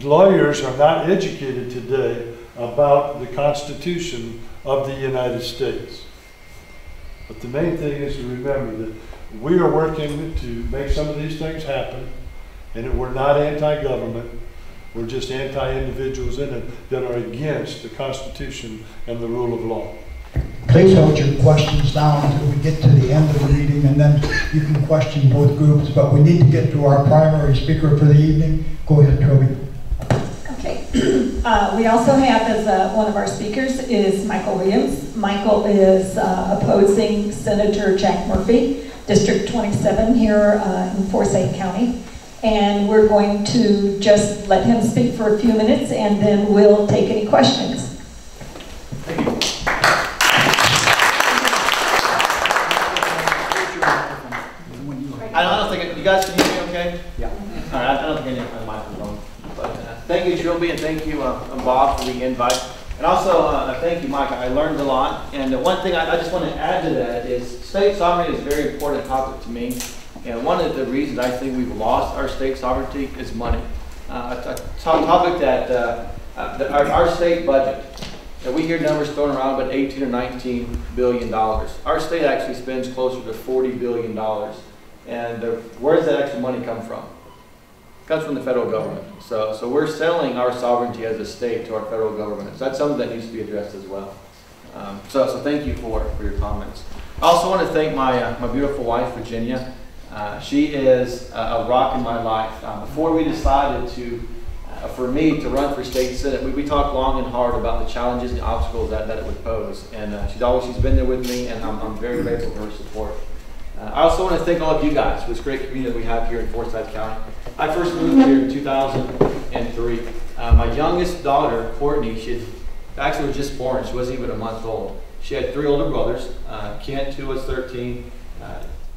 lawyers are not educated today about the Constitution of the United States. But the main thing is to remember that we are working to make some of these things happen, and that we're not anti-government. We're just anti-individuals in it that are against the Constitution and the rule of law. Please hold your questions down until we get to the end of the meeting, and then you can question both groups. But we need to get to our primary speaker for the evening. Go ahead, Toby. Okay. Uh, we also have as uh, one of our speakers is Michael Williams. Michael is uh, opposing Senator Jack Murphy, District twenty-seven here uh, in Forsyth County. And we're going to just let him speak for a few minutes, and then we'll take any questions. Thank you. I don't think, you guys can hear me okay? Yeah. All right, I don't think I need my microphone. But uh, thank you, Trilby, and thank you, uh, Bob, for the invite. And also, uh, thank you, Mike. I learned a lot. And uh, one thing I, I just want to add to that is state sovereignty is a very important topic to me. And one of the reasons I think we've lost our state sovereignty is money. Uh, a, a topic that, uh, uh, that our, our state budget, and we hear numbers thrown around about eighteen or nineteen billion dollars. Our state actually spends closer to forty billion dollars. And the, where does that extra money come from? It comes from the federal government. So, so we're selling our sovereignty as a state to our federal government. So that's something that needs to be addressed as well. Um, so, so thank you for, for your comments. I also want to thank my, uh, my beautiful wife, Virginia. Uh, she is a, a rock in my life. Uh, before we decided to, uh, for me to run for state senate, we, we talked long and hard about the challenges and obstacles that, that it would pose. And uh, she's always she's been there with me, and I'm, I'm very grateful for her support. Uh, I also want to thank all of you guys for this great community that we have here in Forsyth County. I first moved here in two thousand three. Uh, my youngest daughter, Courtney, she actually was just born. She wasn't even a month old. She had three older brothers, uh, Kent, who was thirteen, uh,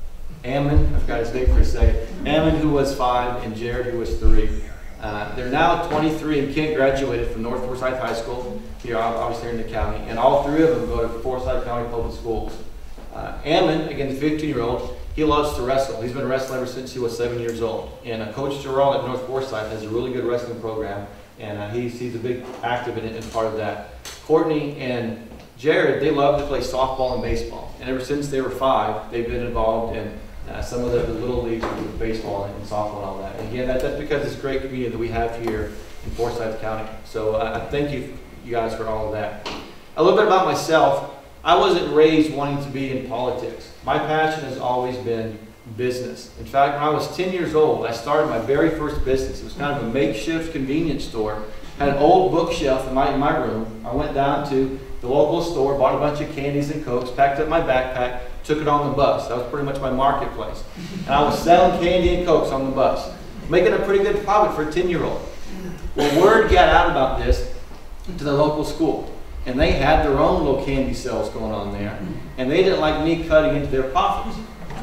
Ammon, I forgot his name for a second, Ammon, who was five, and Jared, who was three. Uh, they're now twenty-three, and Kent graduated from North Forsyth High School, here, obviously here in the county, and all three of them go to Forsyth County Public Schools. Uh, Ammon, again, the fifteen-year-old, he loves to wrestle. He's been wrestling ever since he was seven years old. And uh, Coach Jerome at North Forsyth has a really good wrestling program, and uh, he's, he's a big active in it and part of that. Courtney and Jared, they love to play softball and baseball. And ever since they were five, they've been involved in uh, some of the, the little leagues with baseball and, and softball and all that. And again, that, that's because of this great community that we have here in Forsyth County. So uh, I thank you, you guys, for all of that. A little bit about myself. I wasn't raised wanting to be in politics. My passion has always been business. In fact, when I was ten years old, I started my very first business. It was kind of a makeshift convenience store. Had an old bookshelf in my, in my room. I went down to the local store, bought a bunch of candies and Cokes, packed up my backpack, took it on the bus. That was pretty much my marketplace. And I was selling candy and Cokes on the bus, making a pretty good profit for a ten-year-old. Well, word got out about this to the local school. And they had their own little candy sales going on there. And they didn't like me cutting into their profits.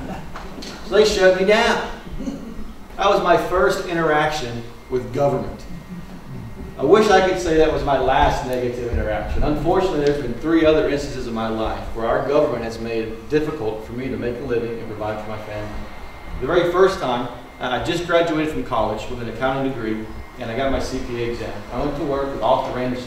So they shut me down. That was my first interaction with government. I wish I could say that was my last negative interaction. Unfortunately, there's been three other instances in my life where our government has made it difficult for me to make a living and provide for my family. The very first time, I just graduated from college with an accounting degree, and I got my C P A exam. I went to work with Arthur Andersen.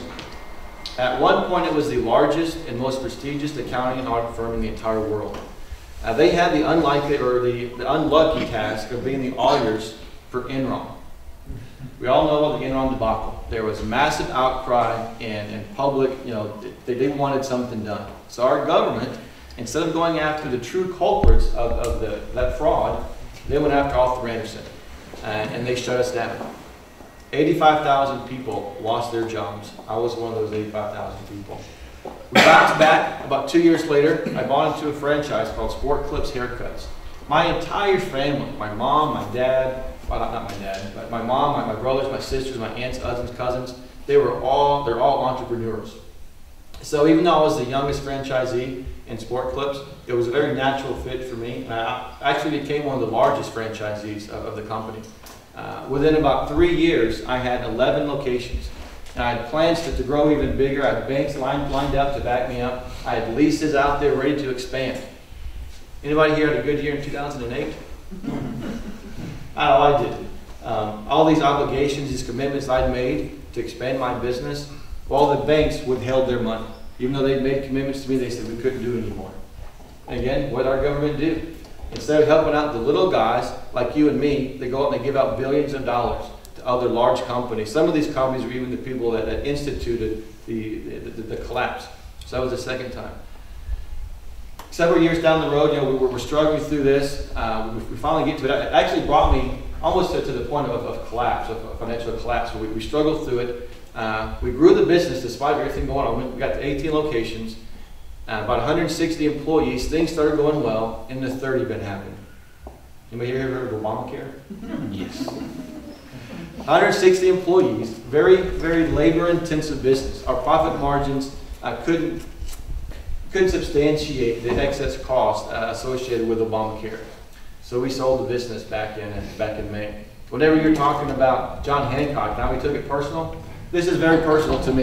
At one point, it was the largest and most prestigious accounting and audit firm in the entire world. Uh, they had the unlikely or the, the unlucky task of being the auditors for Enron. We all know about the Enron debacle. There was a massive outcry and, and public, you know, they, they wanted something done. So our government, instead of going after the true culprits of, of the, that fraud, they went after Arthur Andersen, uh, and they shut us down. eighty-five thousand people lost their jobs. I was one of those eighty-five thousand people. We bounced back. About two years later, I bought into a franchise called Sport Clips Haircuts. My entire family, my mom, my dad, well, not, not my dad, but my mom, my, my brothers, my sisters, my aunts, cousins, cousins, they were all, they're all entrepreneurs. So even though I was the youngest franchisee in Sport Clips, it was a very natural fit for me. And I actually became one of the largest franchisees of, of the company. Uh, within about three years, I had eleven locations. And I had plans to, to grow even bigger. I had banks lined, lined up to back me up. I had leases out there ready to expand. Anybody here had a good year in two thousand eight? Oh, I did. Um, all these obligations, these commitments I'd made to expand my business, all the banks withheld their money. Even though they'd made commitments to me, they said we couldn't do it anymore. And again, what did our government do? Instead of helping out the little guys like you and me, they go out and they give out billions of dollars to other large companies. Some of these companies are even the people that, that instituted the, the, the, the collapse. So that was the second time. Several years down the road, you know, we were, we're struggling through this. Uh, we, we finally get to it. It actually brought me almost to, to the point of, of collapse, of financial collapse. So we, we struggled through it. Uh, we grew the business despite everything going on. We got to eighteen locations, uh, about one hundred sixty employees. Things started going well, and the thirty been happening. Anybody here heard of Obamacare? Yes. one hundred sixty employees, very, very labor-intensive business. Our profit margins uh, couldn't couldn't substantiate the excess cost uh, associated with Obamacare. So we sold the business back in back in May. Whenever you're talking about John Hancock, now we took it personal. This is very personal to me.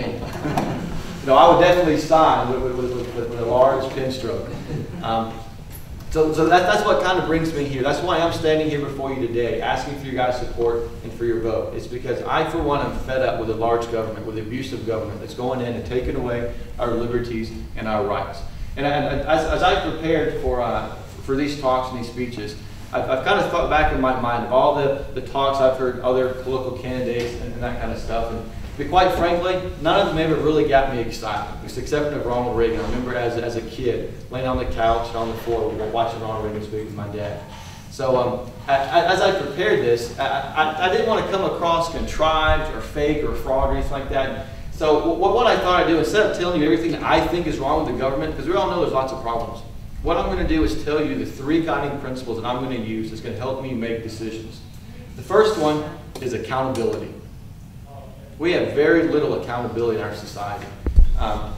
You know, I would definitely sign with, with, with, with, with a large pen stroke. Um, so so that, that's what kind of brings me here. That's why I'm standing here before you today, asking for your guys' support and for your vote. It's because I, for one, am fed up with a large government, with the abusive government that's going in and taking away our liberties and our rights. And, I, and as, as I prepared for, uh, for these talks and these speeches, I've, I've kind of thought back in my mind of all the, the talks I've heard other political candidates and, and that kind of stuff. And but quite frankly, none of them ever really got me excited, with the exception of Ronald Reagan. I remember as, as a kid, laying on the couch and on the floor, watching Ronald Reagan speak with my dad. So um, I, I, as I prepared this, I, I, I didn't want to come across contrived or fake or fraud or anything like that. So what, what I thought I'd do, instead of telling you everything that I think is wrong with the government, because we all know there's lots of problems, what I'm going to do is tell you the three guiding principles that I'm going to use that's going to help me make decisions. The first one is accountability. We have very little accountability in our society. Um,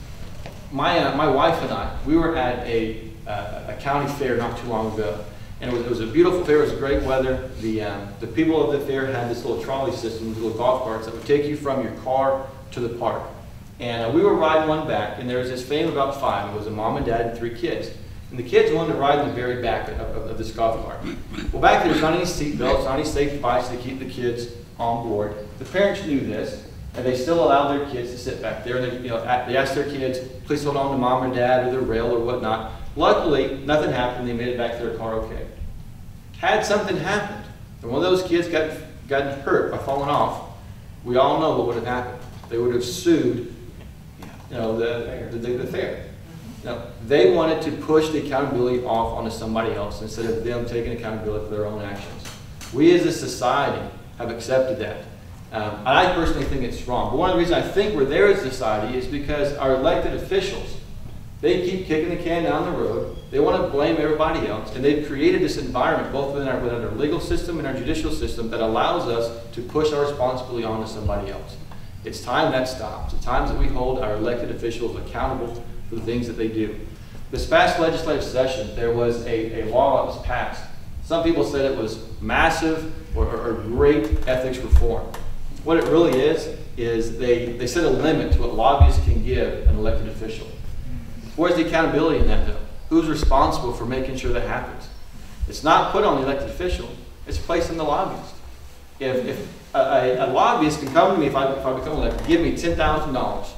my, uh, my wife and I, we were at a, uh, a county fair not too long ago. And it was, it was a beautiful fair, it was great weather. The, um, the people of the fair had this little trolley system, these little golf carts that would take you from your car to the park. And uh, we were riding one back, and there was this family of about five. It was a mom and dad and three kids. And the kids wanted to ride in the very back of, of, of this golf cart. Well, back there, there's not any seat belts, not any safety devices to keep the kids on board. The parents knew this, and they still allowed their kids to sit back there. And they, you know, they asked their kids, please hold on to mom or dad or the rail or whatnot. Luckily, nothing happened. They made it back to their car okay. Had something happened, and one of those kids got gotten hurt by falling off, we all know what would have happened. They would have sued, you know, the the, the, the fair. Now, they wanted to push the accountability off onto somebody else instead of them taking accountability for their own actions. We as a society have accepted that. Um, and I personally think it's wrong. But one of the reasons I think we're there as a society is because our elected officials, they keep kicking the can down the road. They want to blame everybody else. And they've created this environment, both within our, within our legal system and our judicial system, that allows us to push our responsibility onto somebody else. It's time that stops. It's time that we hold our elected officials accountable for the things that they do. This past legislative session, there was a, a law that was passed. Some people said it was massive or, or, or great ethics reform. What it really is, is they, they set a limit to what lobbyists can give an elected official. Where's the accountability in that, though? Who's responsible for making sure that happens? It's not put on the elected official. It's placed on the lobbyist. If, if a, a, a lobbyist can come to me if I, if I become elected, give me ten thousand dollars.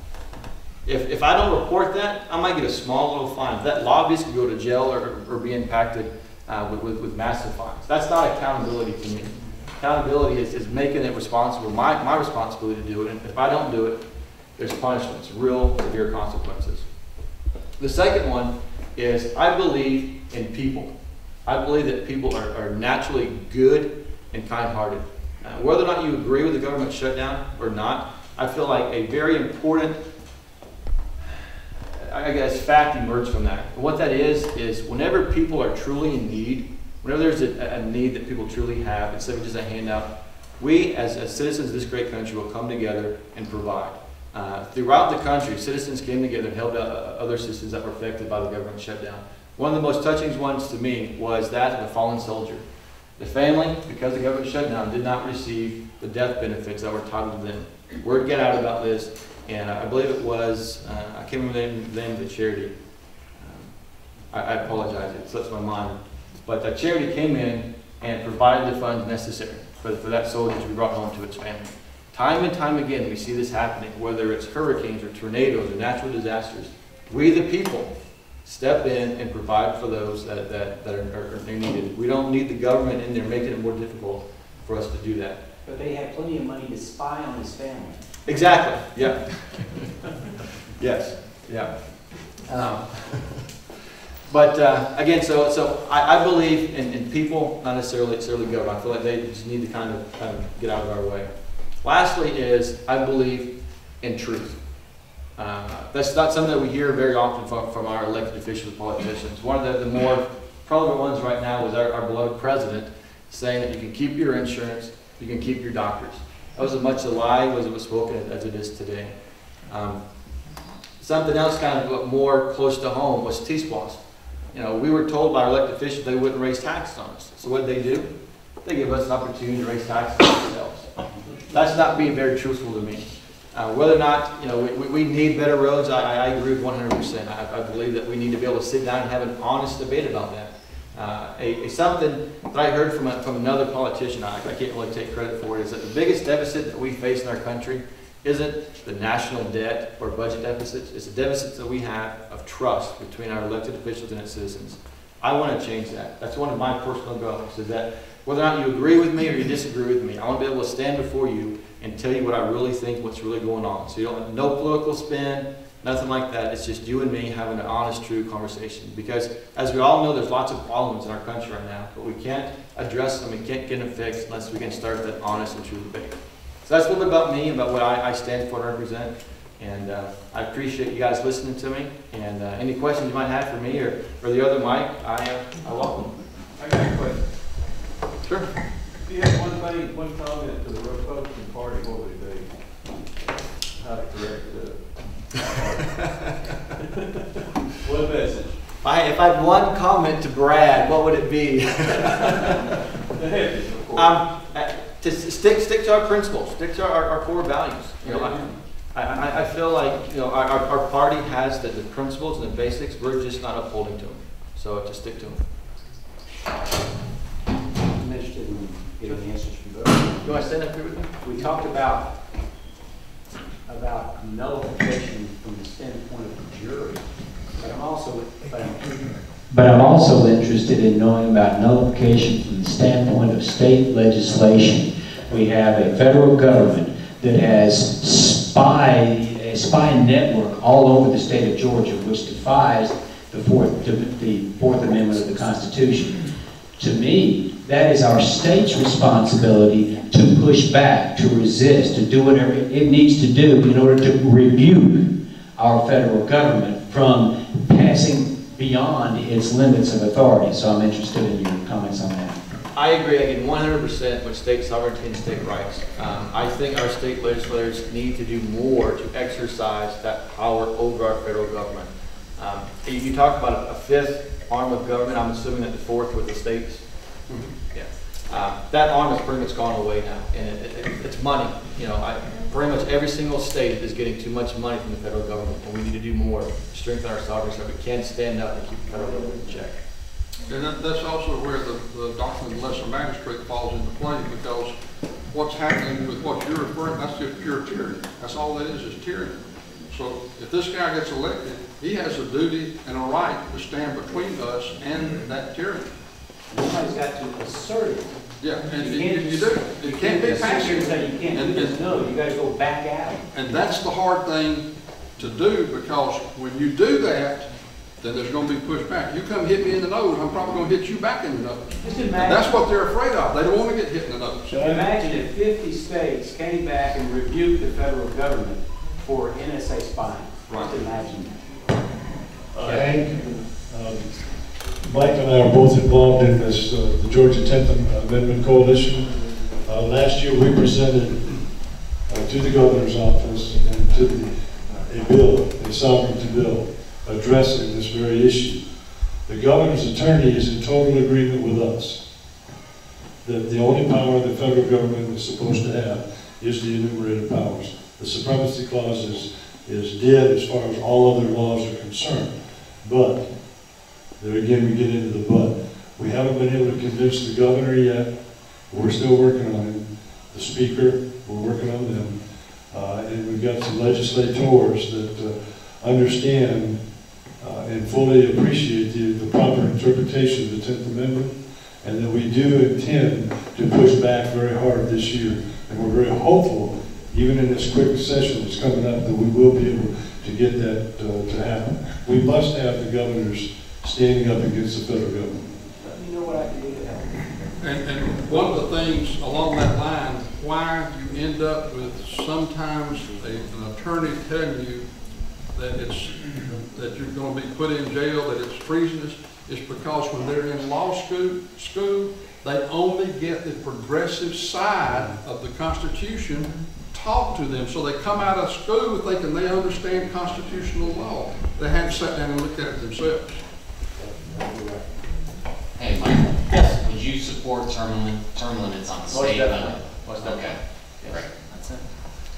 If, if I don't report that, I might get a small little fine. That lobbyist could go to jail or, or be impacted uh, with, with, with massive fines. That's not accountability to me. Accountability is, is making it responsible, my, my responsibility to do it. And if I don't do it, there's punishments, real severe consequences. The second one is I believe in people. I believe that people are, are naturally good and kind-hearted. Uh, whether or not you agree with the government shutdown or not, I feel like a very important I guess fact emerged from that. And what that is, is whenever people are truly in need, whenever there's a, a need that people truly have, instead of just a handout, we as, as citizens of this great country will come together and provide. Uh, throughout the country, citizens came together and helped out other citizens that were affected by the government shutdown. One of the most touching ones to me was that of a fallen soldier. The family, because the government shutdown, did not receive the death benefits that were entitled to them. Word got out about this. And I believe it was, uh, I can't remember the name, the name of the charity. Um, I, I apologize, it slips my mind. But the charity came in and provided the funds necessary. for, for that soldier to be brought home to its family. Time and time again, we see this happening, whether it's hurricanes or tornadoes or natural disasters. We, the people, step in and provide for those that, that, that are, are needed. We don't need the government in there making it more difficult for us to do that. But they had plenty of money to spy on his family. Exactly, yeah. Yes, yeah. Um, but uh, again, so so I, I believe in, in people, not necessarily necessarily government. I feel like they just need to kind of kind of get out of our way. Lastly, is I believe in truth. Uh, that's not something that we hear very often from, from our elected officials, politicians. One of the, the more prevalent ones right now was our, our beloved president saying that you can keep your insurance, you can keep your doctors. That was as much a lie as it was spoken as it is today. Um, something else kind of more close to home was T-SPLOST. You know, we were told by our elected officials they wouldn't raise taxes on us. So what did they do? They gave us an opportunity to raise taxes on ourselves. That's not being very truthful to me. Uh, whether or not, you know, we, we need better roads, I, I agree with one hundred percent. I, I believe that we need to be able to sit down and have an honest debate about that. Uh, a, a something that I heard from, a, from another politician, I, I can't really take credit for it, is that the biggest deficit that we face in our country isn't the national debt or budget deficits. It's the deficits that we have of trust between our elected officials and its citizens. I want to change that. That's one of my personal goals, is that whether or not you agree with me or you disagree with me, I want to be able to stand before you and tell you what I really think, what's really going on. So you don't have no political spin, nothing like that. It's just you and me having an honest, true conversation. Because as we all know, there's lots of problems in our country right now, but we can't address them, we can't get them fixed unless we can start that honest and true debate. So that's a little bit about me, about what I, I stand for and represent. And uh, I appreciate you guys listening to me. And uh, any questions you might have for me or, or the other Mike, I, uh, I welcome. I got a question. Sure. If you had one thing, one comment to the Republican Party, what would it be? How to correct it? What message? If I, if I had one comment to Brad, what would it be? um, uh, to stick stick to our principles, stick to our, our core values. You know, I, I, I feel like you know our, our party has the, the principles and the basics. We're just not upholding to them. So just stick to them. I'm interested in getting answers from both. You want to stand up here with me? We talked about about nullification from the standpoint of the jury, but I'm also but I'm, but I'm also interested in knowing about nullification from the standpoint of state legislation. We have a federal government that has spy a spy network all over the state of Georgia, which defies the fourth the Fourth Amendment of the Constitution. To me, that is our state's responsibility to push back, to resist, to do whatever it needs to do in order to rebuke our federal government from passing beyond its limits of authority. So I'm interested in your comments on that. I agree again one hundred percent with state sovereignty and state rights. Um, I think our state legislators need to do more to exercise that power over our federal government. Um, you, you talk about a, a fifth arm of government. I'm assuming that the fourth with the states. Mm-hmm. Yeah. Uh, that arm has pretty much gone away now, and it, it, it's money. You know, I, pretty much every single state is getting too much money from the federal government, and we need to do more to strengthen our sovereignty so we can stand up and keep the federal government in check. And that, that's also where the, the doctrine of the lesser magistrate falls into play, because what's happening with what you're referring, that's just pure tyranny. That's all that is, is tyranny. So if this guy gets elected, he has a duty and a right to stand between us and that tyranny. somebody's got to assert it. Yeah, and You you, can't you just- do. It You can't be just sit here and passive. say you can't And- do this. and- No, you gotta go back at it. And that's the hard thing to do, because when you do that, then there's going to be pushback. You come hit me in the nose, I'm probably going to hit you back in the nose. Just And that's imagine, what they're afraid of. They don't want to get hit in the nose. imagine if fifty states came back and rebuked the federal government for N S A spying. Right. Just imagine. Uh, Hank, um, Mike and I are both involved in this, uh, the Georgia tenth Amendment Coalition. Uh, last year we presented uh, to the governor's office and to the, uh, a bill, a sovereignty bill, addressing this very issue. The governor's attorney is in total agreement with us that the only power the federal government is supposed to have is the enumerated powers. The supremacy clause is, is dead as far as all other laws are concerned. But, there again we get into the but. We haven't been able to convince the governor yet. We're still working on it. The speaker, we're working on them. Uh, and we've got some legislators that uh, understand uh, and fully appreciate the, the proper interpretation of the tenth Amendment, and that we do intend to push back very hard this year. And we're very hopeful, even in this quick session that's coming up, that we will be able to get that uh, to happen. We must have the governors standing up against the federal government. Let me know what I can do to help. And, and one of the things along that line, why you end up with sometimes a, an attorney telling you that it's that you're going to be put in jail, that it's treasonous, is because when they're in law school, school, they only get the progressive side of the Constitution taught to them. So they come out of school thinking they understand constitutional law. They haven't sat down and looked at it themselves. Hey, Michael. Yes. Would you support term, lim term limits on the state level? Okay. Great. That's it.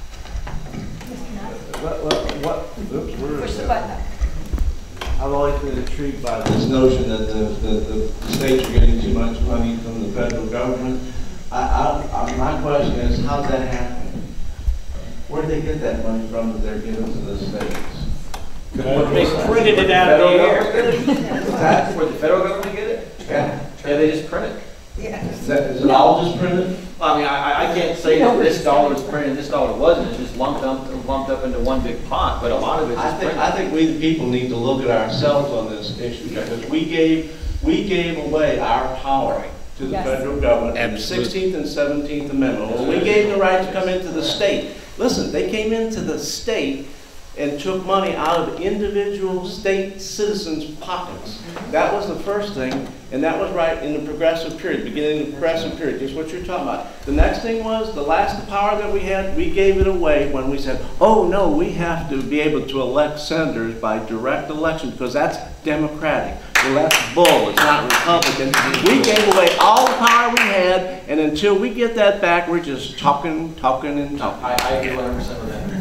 What, what, what, oops, where Push is the that? button. I've always been intrigued by this notion that the, the, the states are getting too much money from the federal government. I, I, I, my question is, how's that happening? Where do they get that money from that they're giving to the states? They printed it out of the air. That's Where the federal government get it? Yeah. Yeah, they just print it. Is, that, is it all just printed? Well, I mean, I, I can't say that this dollar is printed and this dollar wasn't. It's just lumped up, lumped up into one big pot, but a lot of it's I just think, printed. I think we the people need to look at ourselves on this issue, because we gave, we gave away our power to the Yes. federal government in the sixteenth and seventeenth Amendment. When we gave them the right to come into the state. Listen, they came into the state and took money out of individual state citizens' pockets. That was the first thing, and that was right in the progressive period, beginning of the progressive period, just what you're talking about. The next thing was, the last power that we had, we gave it away when we said, oh no, we have to be able to elect senators by direct election, because that's democratic. Well, that's bull, it's not Republican. We gave away all the power we had, and until we get that back, we're just talking, talking, and talking. I, I agree one hundred percent with that.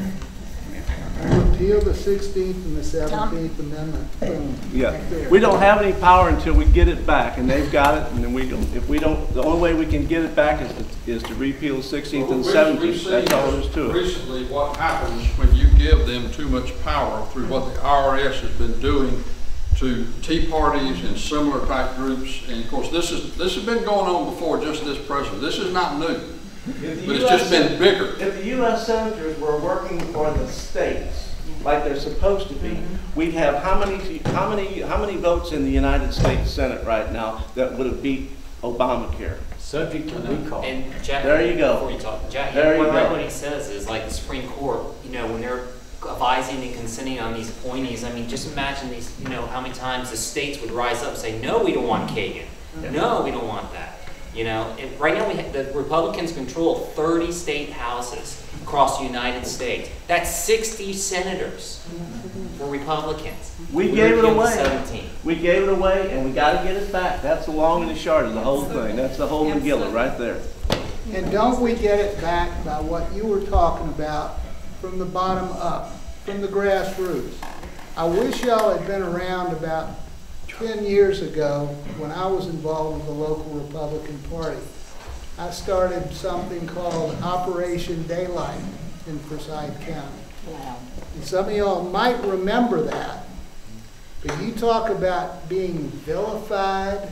Repeal the sixteenth and the seventeenth Amendment. Boom. Yeah, Right there. we don't have any power until we get it back, and they've got it, and then we don't, if we don't, the only way we can get it back is to, is to repeal the sixteenth and Well, we- seventeenth, we've seen that's all there is to it. Recently, what happens when you give them too much power through what the I R S has been doing to Tea Parties and similar type groups, and of course, this is this has been going on before just this president. This is not new, but it's just been bigger. If the U S senators were working for the states, like they're supposed to be, we'd have how many, how many, how many votes in the United States Senate right now that would have beat Obamacare? Subject to recall. And Jack, There you go. before you talk, Jack, There you what, go. what he says is like the Supreme Court, you know, when they're advising and consenting on these appointees, I mean, just imagine these, you know, how many times the states would rise up and say, no, we don't want Kagan. No, we don't want that. You know, and right now we have, the Republicans control thirty state houses across the United States. That's sixty senators for Republicans. We gave it repealed away. seventeen. We gave it away, and we gotta get it back. That's the long and the short of the whole thing. That's the whole McGill right there. And don't we get it back by what you were talking about from the bottom up, from the grassroots? I wish y'all had been around about ten years ago when I was involved with the local Republican Party. I started something called Operation Daylight in Forsyth County. Wow. And some of y'all might remember that. But you talk about being vilified,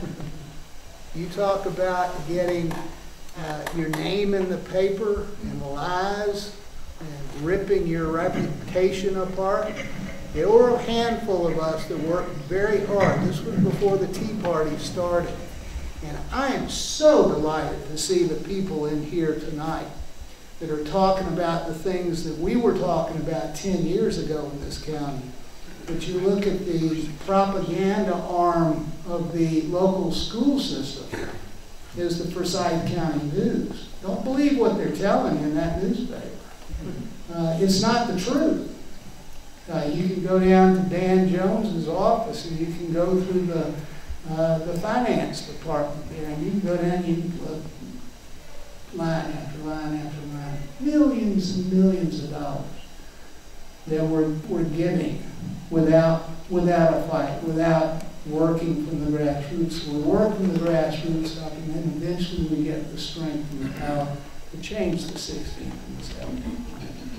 you talk about getting uh, your name in the paper and lies and ripping your reputation apart. There were a handful of us that worked very hard. This was before the Tea Party started. And I am so delighted to see the people in here tonight that are talking about the things that we were talking about ten years ago in this county. But you look at the propaganda arm of the local school system is the Forsyth County News. Don't believe what they're telling you in that newspaper. Uh, it's not the truth. Uh, you can go down to Dan Jones's office and you can go through the uh, the finance department there, and you can go down and you can look line after line after line, millions and millions of dollars that we're, we're giving without without a fight, without working from the grassroots. We're working the grassroots up, and then eventually we get the strength and the power to change the sixteenth and the seventeenth.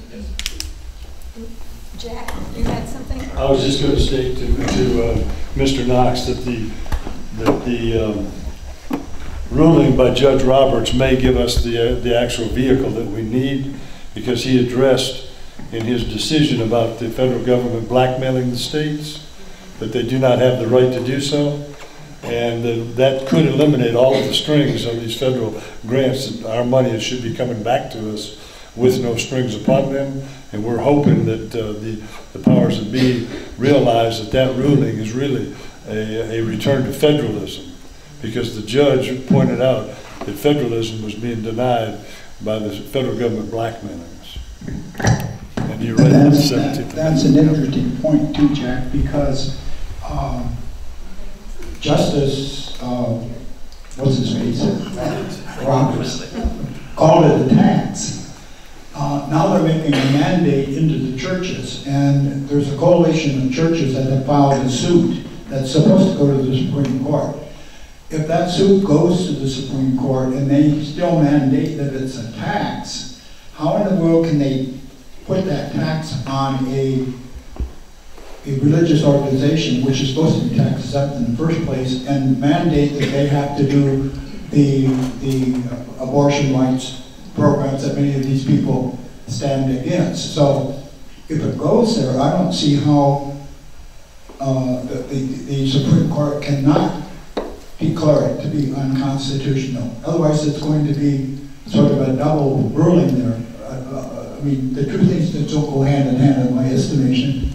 Jack, you had something? I was just going to state to, to uh, Mister Knox that the, that the um, ruling by Judge Roberts may give us the, uh, the actual vehicle that we need, because he addressed in his decision about the federal government blackmailing the states that they do not have the right to do so. And uh, that could eliminate all of the strings on these federal grants. And our money should be coming back to us with no strings upon them. And we're hoping that uh, the, the powers that be realize that that ruling is really a, a return to federalism, because the judge pointed out that federalism was being denied by the federal government blackmailing us. And you're right. That's, that, that's an interesting point too, Jack, because um, Justice, uh, what's his face, Roberts, called it a tax. Uh, now they're making a mandate into the churches, and there's a coalition of churches that have filed a suit that's supposed to go to the Supreme Court. If that suit goes to the Supreme Court and they still mandate that it's a tax, how in the world can they put that tax on a, a religious organization, which is supposed to be tax exempt in the first place, and mandate that they have to do the, the abortion rights programs that many of these people stand against? So if it goes there, I don't see how uh, the, the, the Supreme Court cannot declare it to be unconstitutional. Otherwise, it's going to be sort of a double ruling there. Uh, uh, I mean, the two things that don't go hand in hand in my estimation.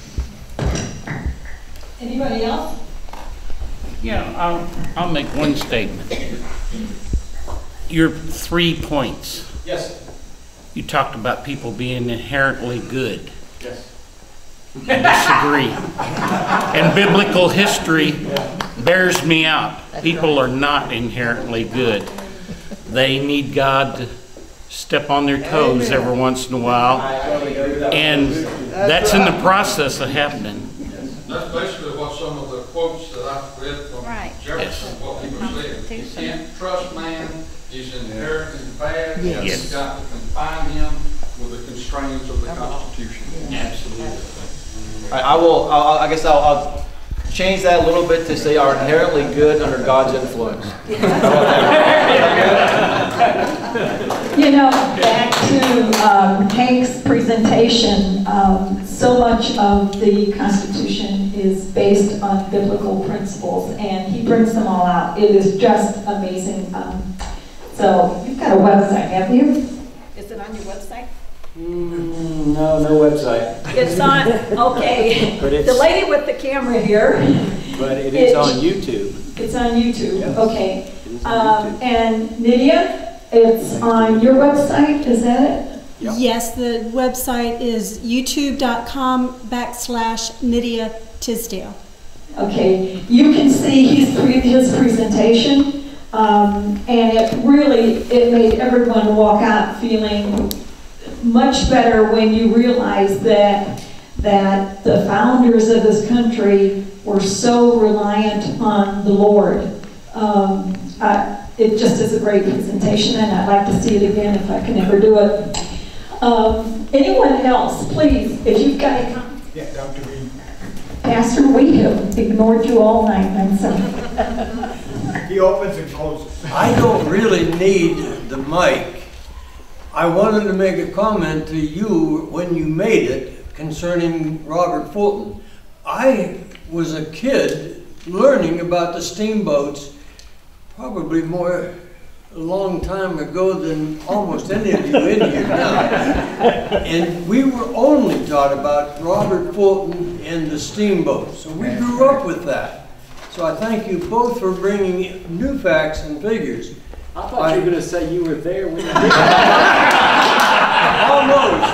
Anybody else? Yeah, I'll, I'll make one statement. Your three points. Yes. You talked about people being inherently good. Yes. I disagree. And biblical history bears me out. People are not inherently good. They need God to step on their toes every once in a while. And that's in the process of happening. That's basically what some of the quotes that I've read from Right. Jefferson, Yes. what he was saying. You can't trust man, he's inherently bad, Yes. you've got to confine him with the constraints of the Constitution. Absolutely. I, I will, I'll, I guess I'll, I'll change that a little bit to say are inherently good under God's influence. You know, back to um, Hank's presentation, um, so much of the Constitution is based on biblical principles, and he brings them all out. It is just amazing. Um, so you've got a website, have you? Is it on your website? Mm, no, no website. It's on, okay. But it's- The lady with the camera here. But it is It- on YouTube. It's on YouTube, Yes. okay. It is on Um, YouTube. and Nydia, it's on your website, is that it? Yep. Yes, the website is youtube.com backslash Nydia Tisdale. Okay, you can see his, pre his presentation, um, and it really, it made everyone walk out feeling much better when you realize that, that the founders of this country were so reliant on the Lord. Um, I, it just is a great presentation, and I'd like to see it again if I can ever do it. Um, anyone else, please, if you've got a comment. Yeah, Doctor Reed. Pastor, we have ignored you all night, I'm sorry. He opens and closes. I don't really need the mic. I wanted to make a comment to you when you made it concerning Robert Fulton. I was a kid learning about the steamboats probably more a long time ago than almost any of you in here now. And we were only taught about Robert Fulton and the steamboat. So we grew up with that. So I thank you both for bringing new facts and figures. I thought you were going to say you were there when you did Almost.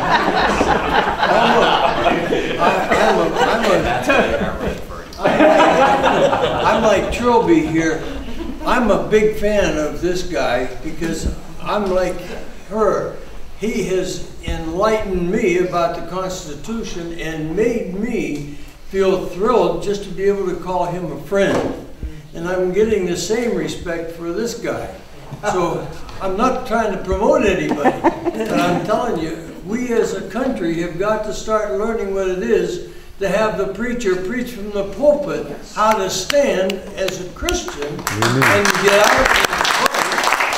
Almost. I, I'm, a, I'm, a, I'm like Trilby here. I'm a big fan of this guy because I'm like her. He has enlightened me about the Constitution and made me feel thrilled just to be able to call him a friend. And I'm getting the same respect for this guy. So I'm not trying to promote anybody, but I'm telling you, we as a country have got to start learning what it is to have the preacher preach from the pulpit how to stand as a Christian and get out and pray.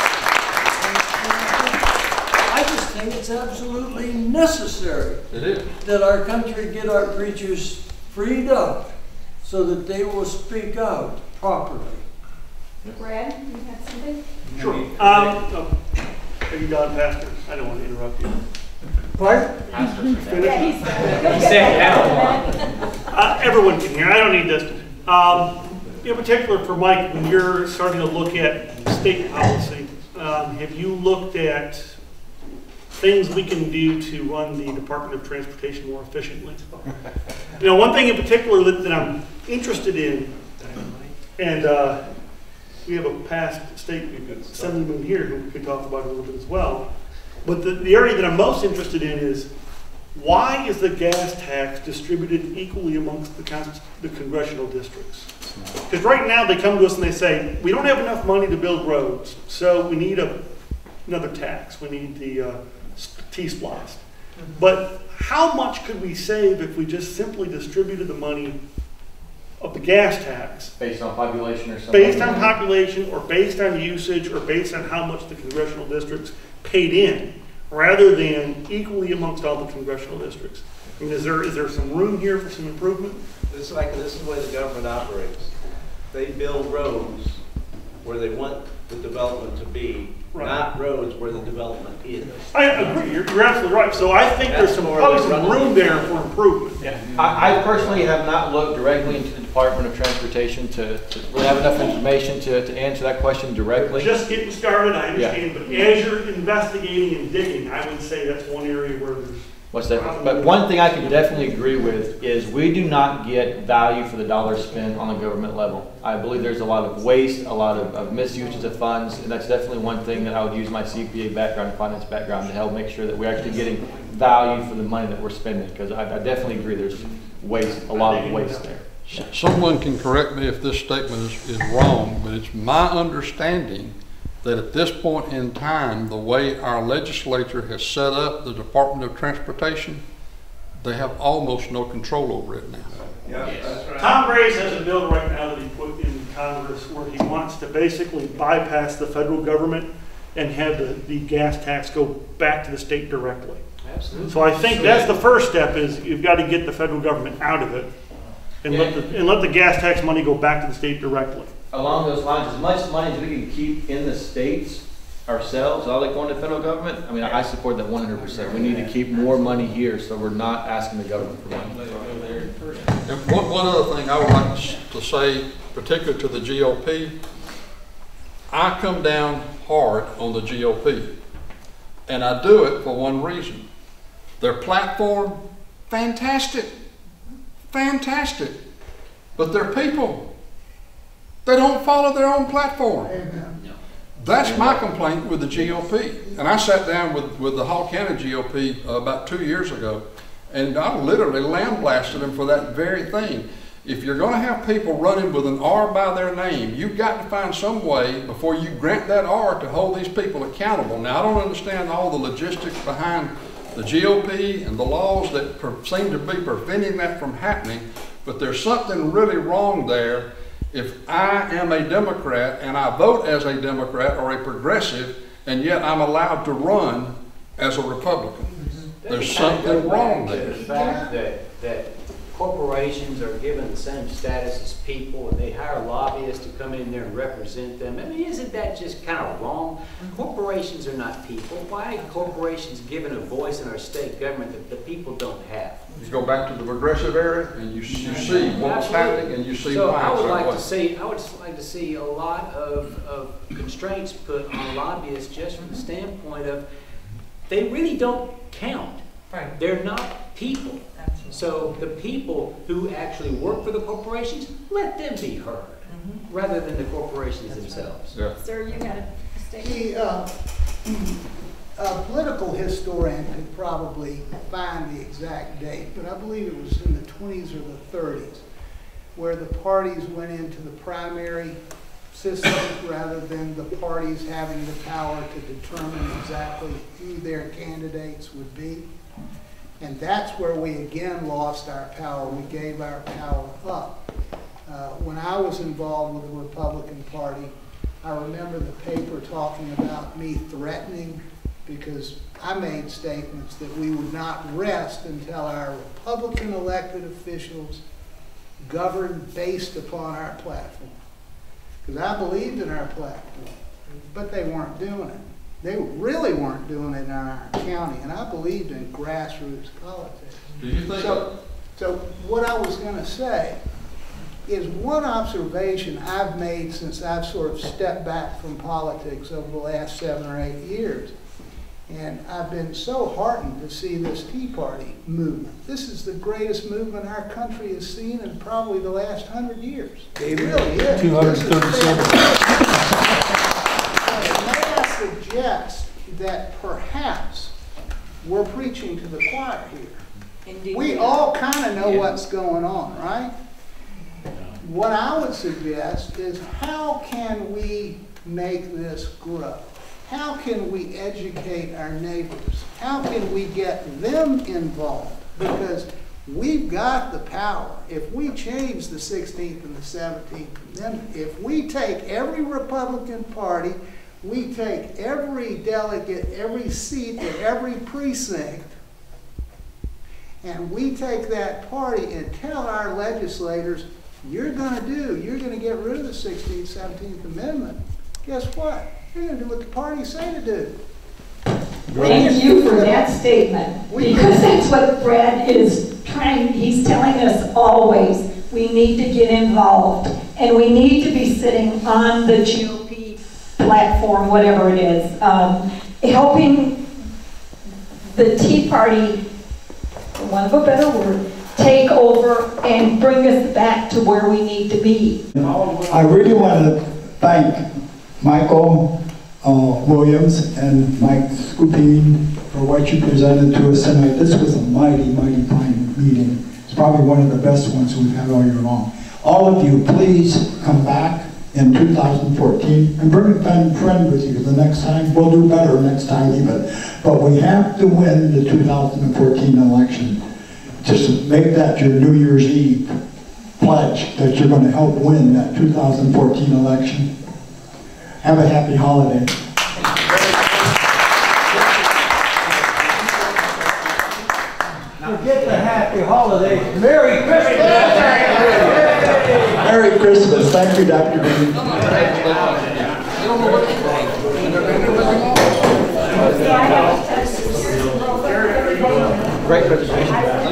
I just think it's absolutely necessary It is. that our country get our preachers freed up so that they will speak out properly. Brad, you have something? Sure. Um, oh, are you done, Pastor? I don't want to interrupt you. Pardon? Yeah, he's uh, everyone can hear. I don't need this. Um, in particular for Mike, when you're starting to look at state policy, um, have you looked at things we can do to run the Department of Transportation more efficiently? You know, one thing in particular that, that I'm interested in, and uh, we have a past state assemblyman here who could talk about it a little bit as well. But the, the area that I'm most interested in is, why is the gas tax distributed equally amongst the, con the congressional districts? Because right now they come to us and they say, we don't have enough money to build roads, so we need a, another tax. We need the uh, T-Splost. But how much could we save if we just simply distributed the money of the gas tax? Based on population or something? Based on population, or based on usage, or based on how much the congressional districts paid in, rather than equally amongst all the congressional districts. I mean, is there is there some room here for some improvement? This is like this is the way the government operates. They build roads where they want the development to be, right, not roads where the development is. I agree. You're, you're absolutely right. So I think That's there's some probably some room there for improvement. Yeah. I, I personally have not looked directly into the Department of Transportation to, to really have enough information to, to answer that question directly. Just getting started, I understand, yeah. But as you're investigating and digging, I would say that's one area where there's What's that? But one thing I can definitely agree with is we do not get value for the dollar spent on the government level. I believe there's a lot of waste, a lot of, of misuses of funds, and that's definitely one thing that I would use my C P A background and finance background to help make sure that we're actually getting value for the money that we're spending, because I, I definitely agree there's waste, a lot of waste there. Someone can correct me if this statement is, is wrong, but it's my understanding that at this point in time, the way our legislature has set up the Department of Transportation, they have almost no control over it now. Yeah, that's right. Tom Graves has a bill right now that he put in Congress where he wants to basically bypass the federal government and have the, the gas tax go back to the state directly. Absolutely. So I think that's the first step, is you've got to get the federal government out of it and, yeah, let the, and let the gas tax money go back to the state directly. Along those lines, as much money as we can keep in the states ourselves, all that going to the federal government, I mean, I support that one hundred percent. We need to keep more money here so we're not asking the government for money. And one, one other thing I would like to say, particularly to the G O P, I come down hard on the G O P, and I do it for one reason. Their platform, fantastic, fantastic, but their people, they don't follow their own platform. That's my complaint with the G O P. And I sat down with, with the Hall County G O P uh, about two years ago, and I literally lambasted them for that very thing. If you're going to have people running with an R by their name, you've got to find some way before you grant that R to hold these people accountable. Now, I don't understand all the logistics behind the G O P and the laws that seem to be preventing that from happening, but there's something really wrong there. If I am a Democrat and I vote as a Democrat or a progressive, and yet I'm allowed to run as a Republican, there's something wrong there. The fact that, that corporations are given the same status as people, and they hire lobbyists to come in there and represent them. I mean, isn't that just kind of wrong? Corporations are not people. Why are corporations given a voice in our state government that the people don't have? You go back to the progressive era, and you, you see what's happening, and you see so why. I would so like what. to see. I would like to see a lot of, of constraints put on lobbyists, just from the standpoint of they really don't count. Right. They're not people. Absolutely. So the people who actually work for the corporations, let them be heard, mm-hmm, rather than the corporations That's themselves. Right. Yeah. Sir, you had a statement. The, uh, a political historian could probably find the exact date, but I believe it was in the twenties or the thirties, where the parties went into the primary system rather than the parties having the power to determine exactly who their candidates would be. And that's where we again lost our power. We gave our power up. Uh, when I was involved with the Republican Party, I remember the paper talking about me threatening, because I made statements that we would not rest until our Republican elected officials governed based upon our platform. Because I believed in our platform, but they weren't doing it. They really weren't doing it in our county, and I believed in grassroots politics. Do you think so, so what I was going to say is one observation I've made since I've sort of stepped back from politics over the last seven or eight years. And I've been so heartened to see this Tea Party movement. This is the greatest movement our country has seen in probably the last hundred years. It really is. two hundred thirty-seven. May I suggest that perhaps we're preaching to the choir here. Indeed. We all kind of know what's going on, right? What I would suggest is, how can we make this grow? How can we educate our neighbors? How can we get them involved? Because we've got the power. If we change the sixteenth and the seventeenth Amendment, if we take every Republican Party, we take every delegate, every seat in every precinct, and we take that party and tell our legislators, you're going to do, you're going to get rid of the sixteenth, seventeenth Amendment. Guess what? You're going to do what the parties say to do. Thank you for that statement, because that's what Brad is trying, he's telling us always. We need to get involved, and we need to be sitting on the G O P platform, whatever it is, um, helping the Tea Party, for want of a better word, take over and bring us back to where we need to be. I really want to thank Michael uh, Williams and Mike Skupin for what you presented to us tonight. This was a mighty, mighty fine meeting. It's probably one of the best ones we've had all year long. All of you, please come back in two thousand fourteen and bring a friend, friend with you the next time. We'll do better next time even. But we have to win the two thousand fourteen election. Just make that your New Year's Eve pledge that you're going to help win that two thousand fourteen election. Have a happy holiday. Forget the happy holidays. Merry Christmas! Merry Christmas. Thank you, Doctor Dean. Great presentation.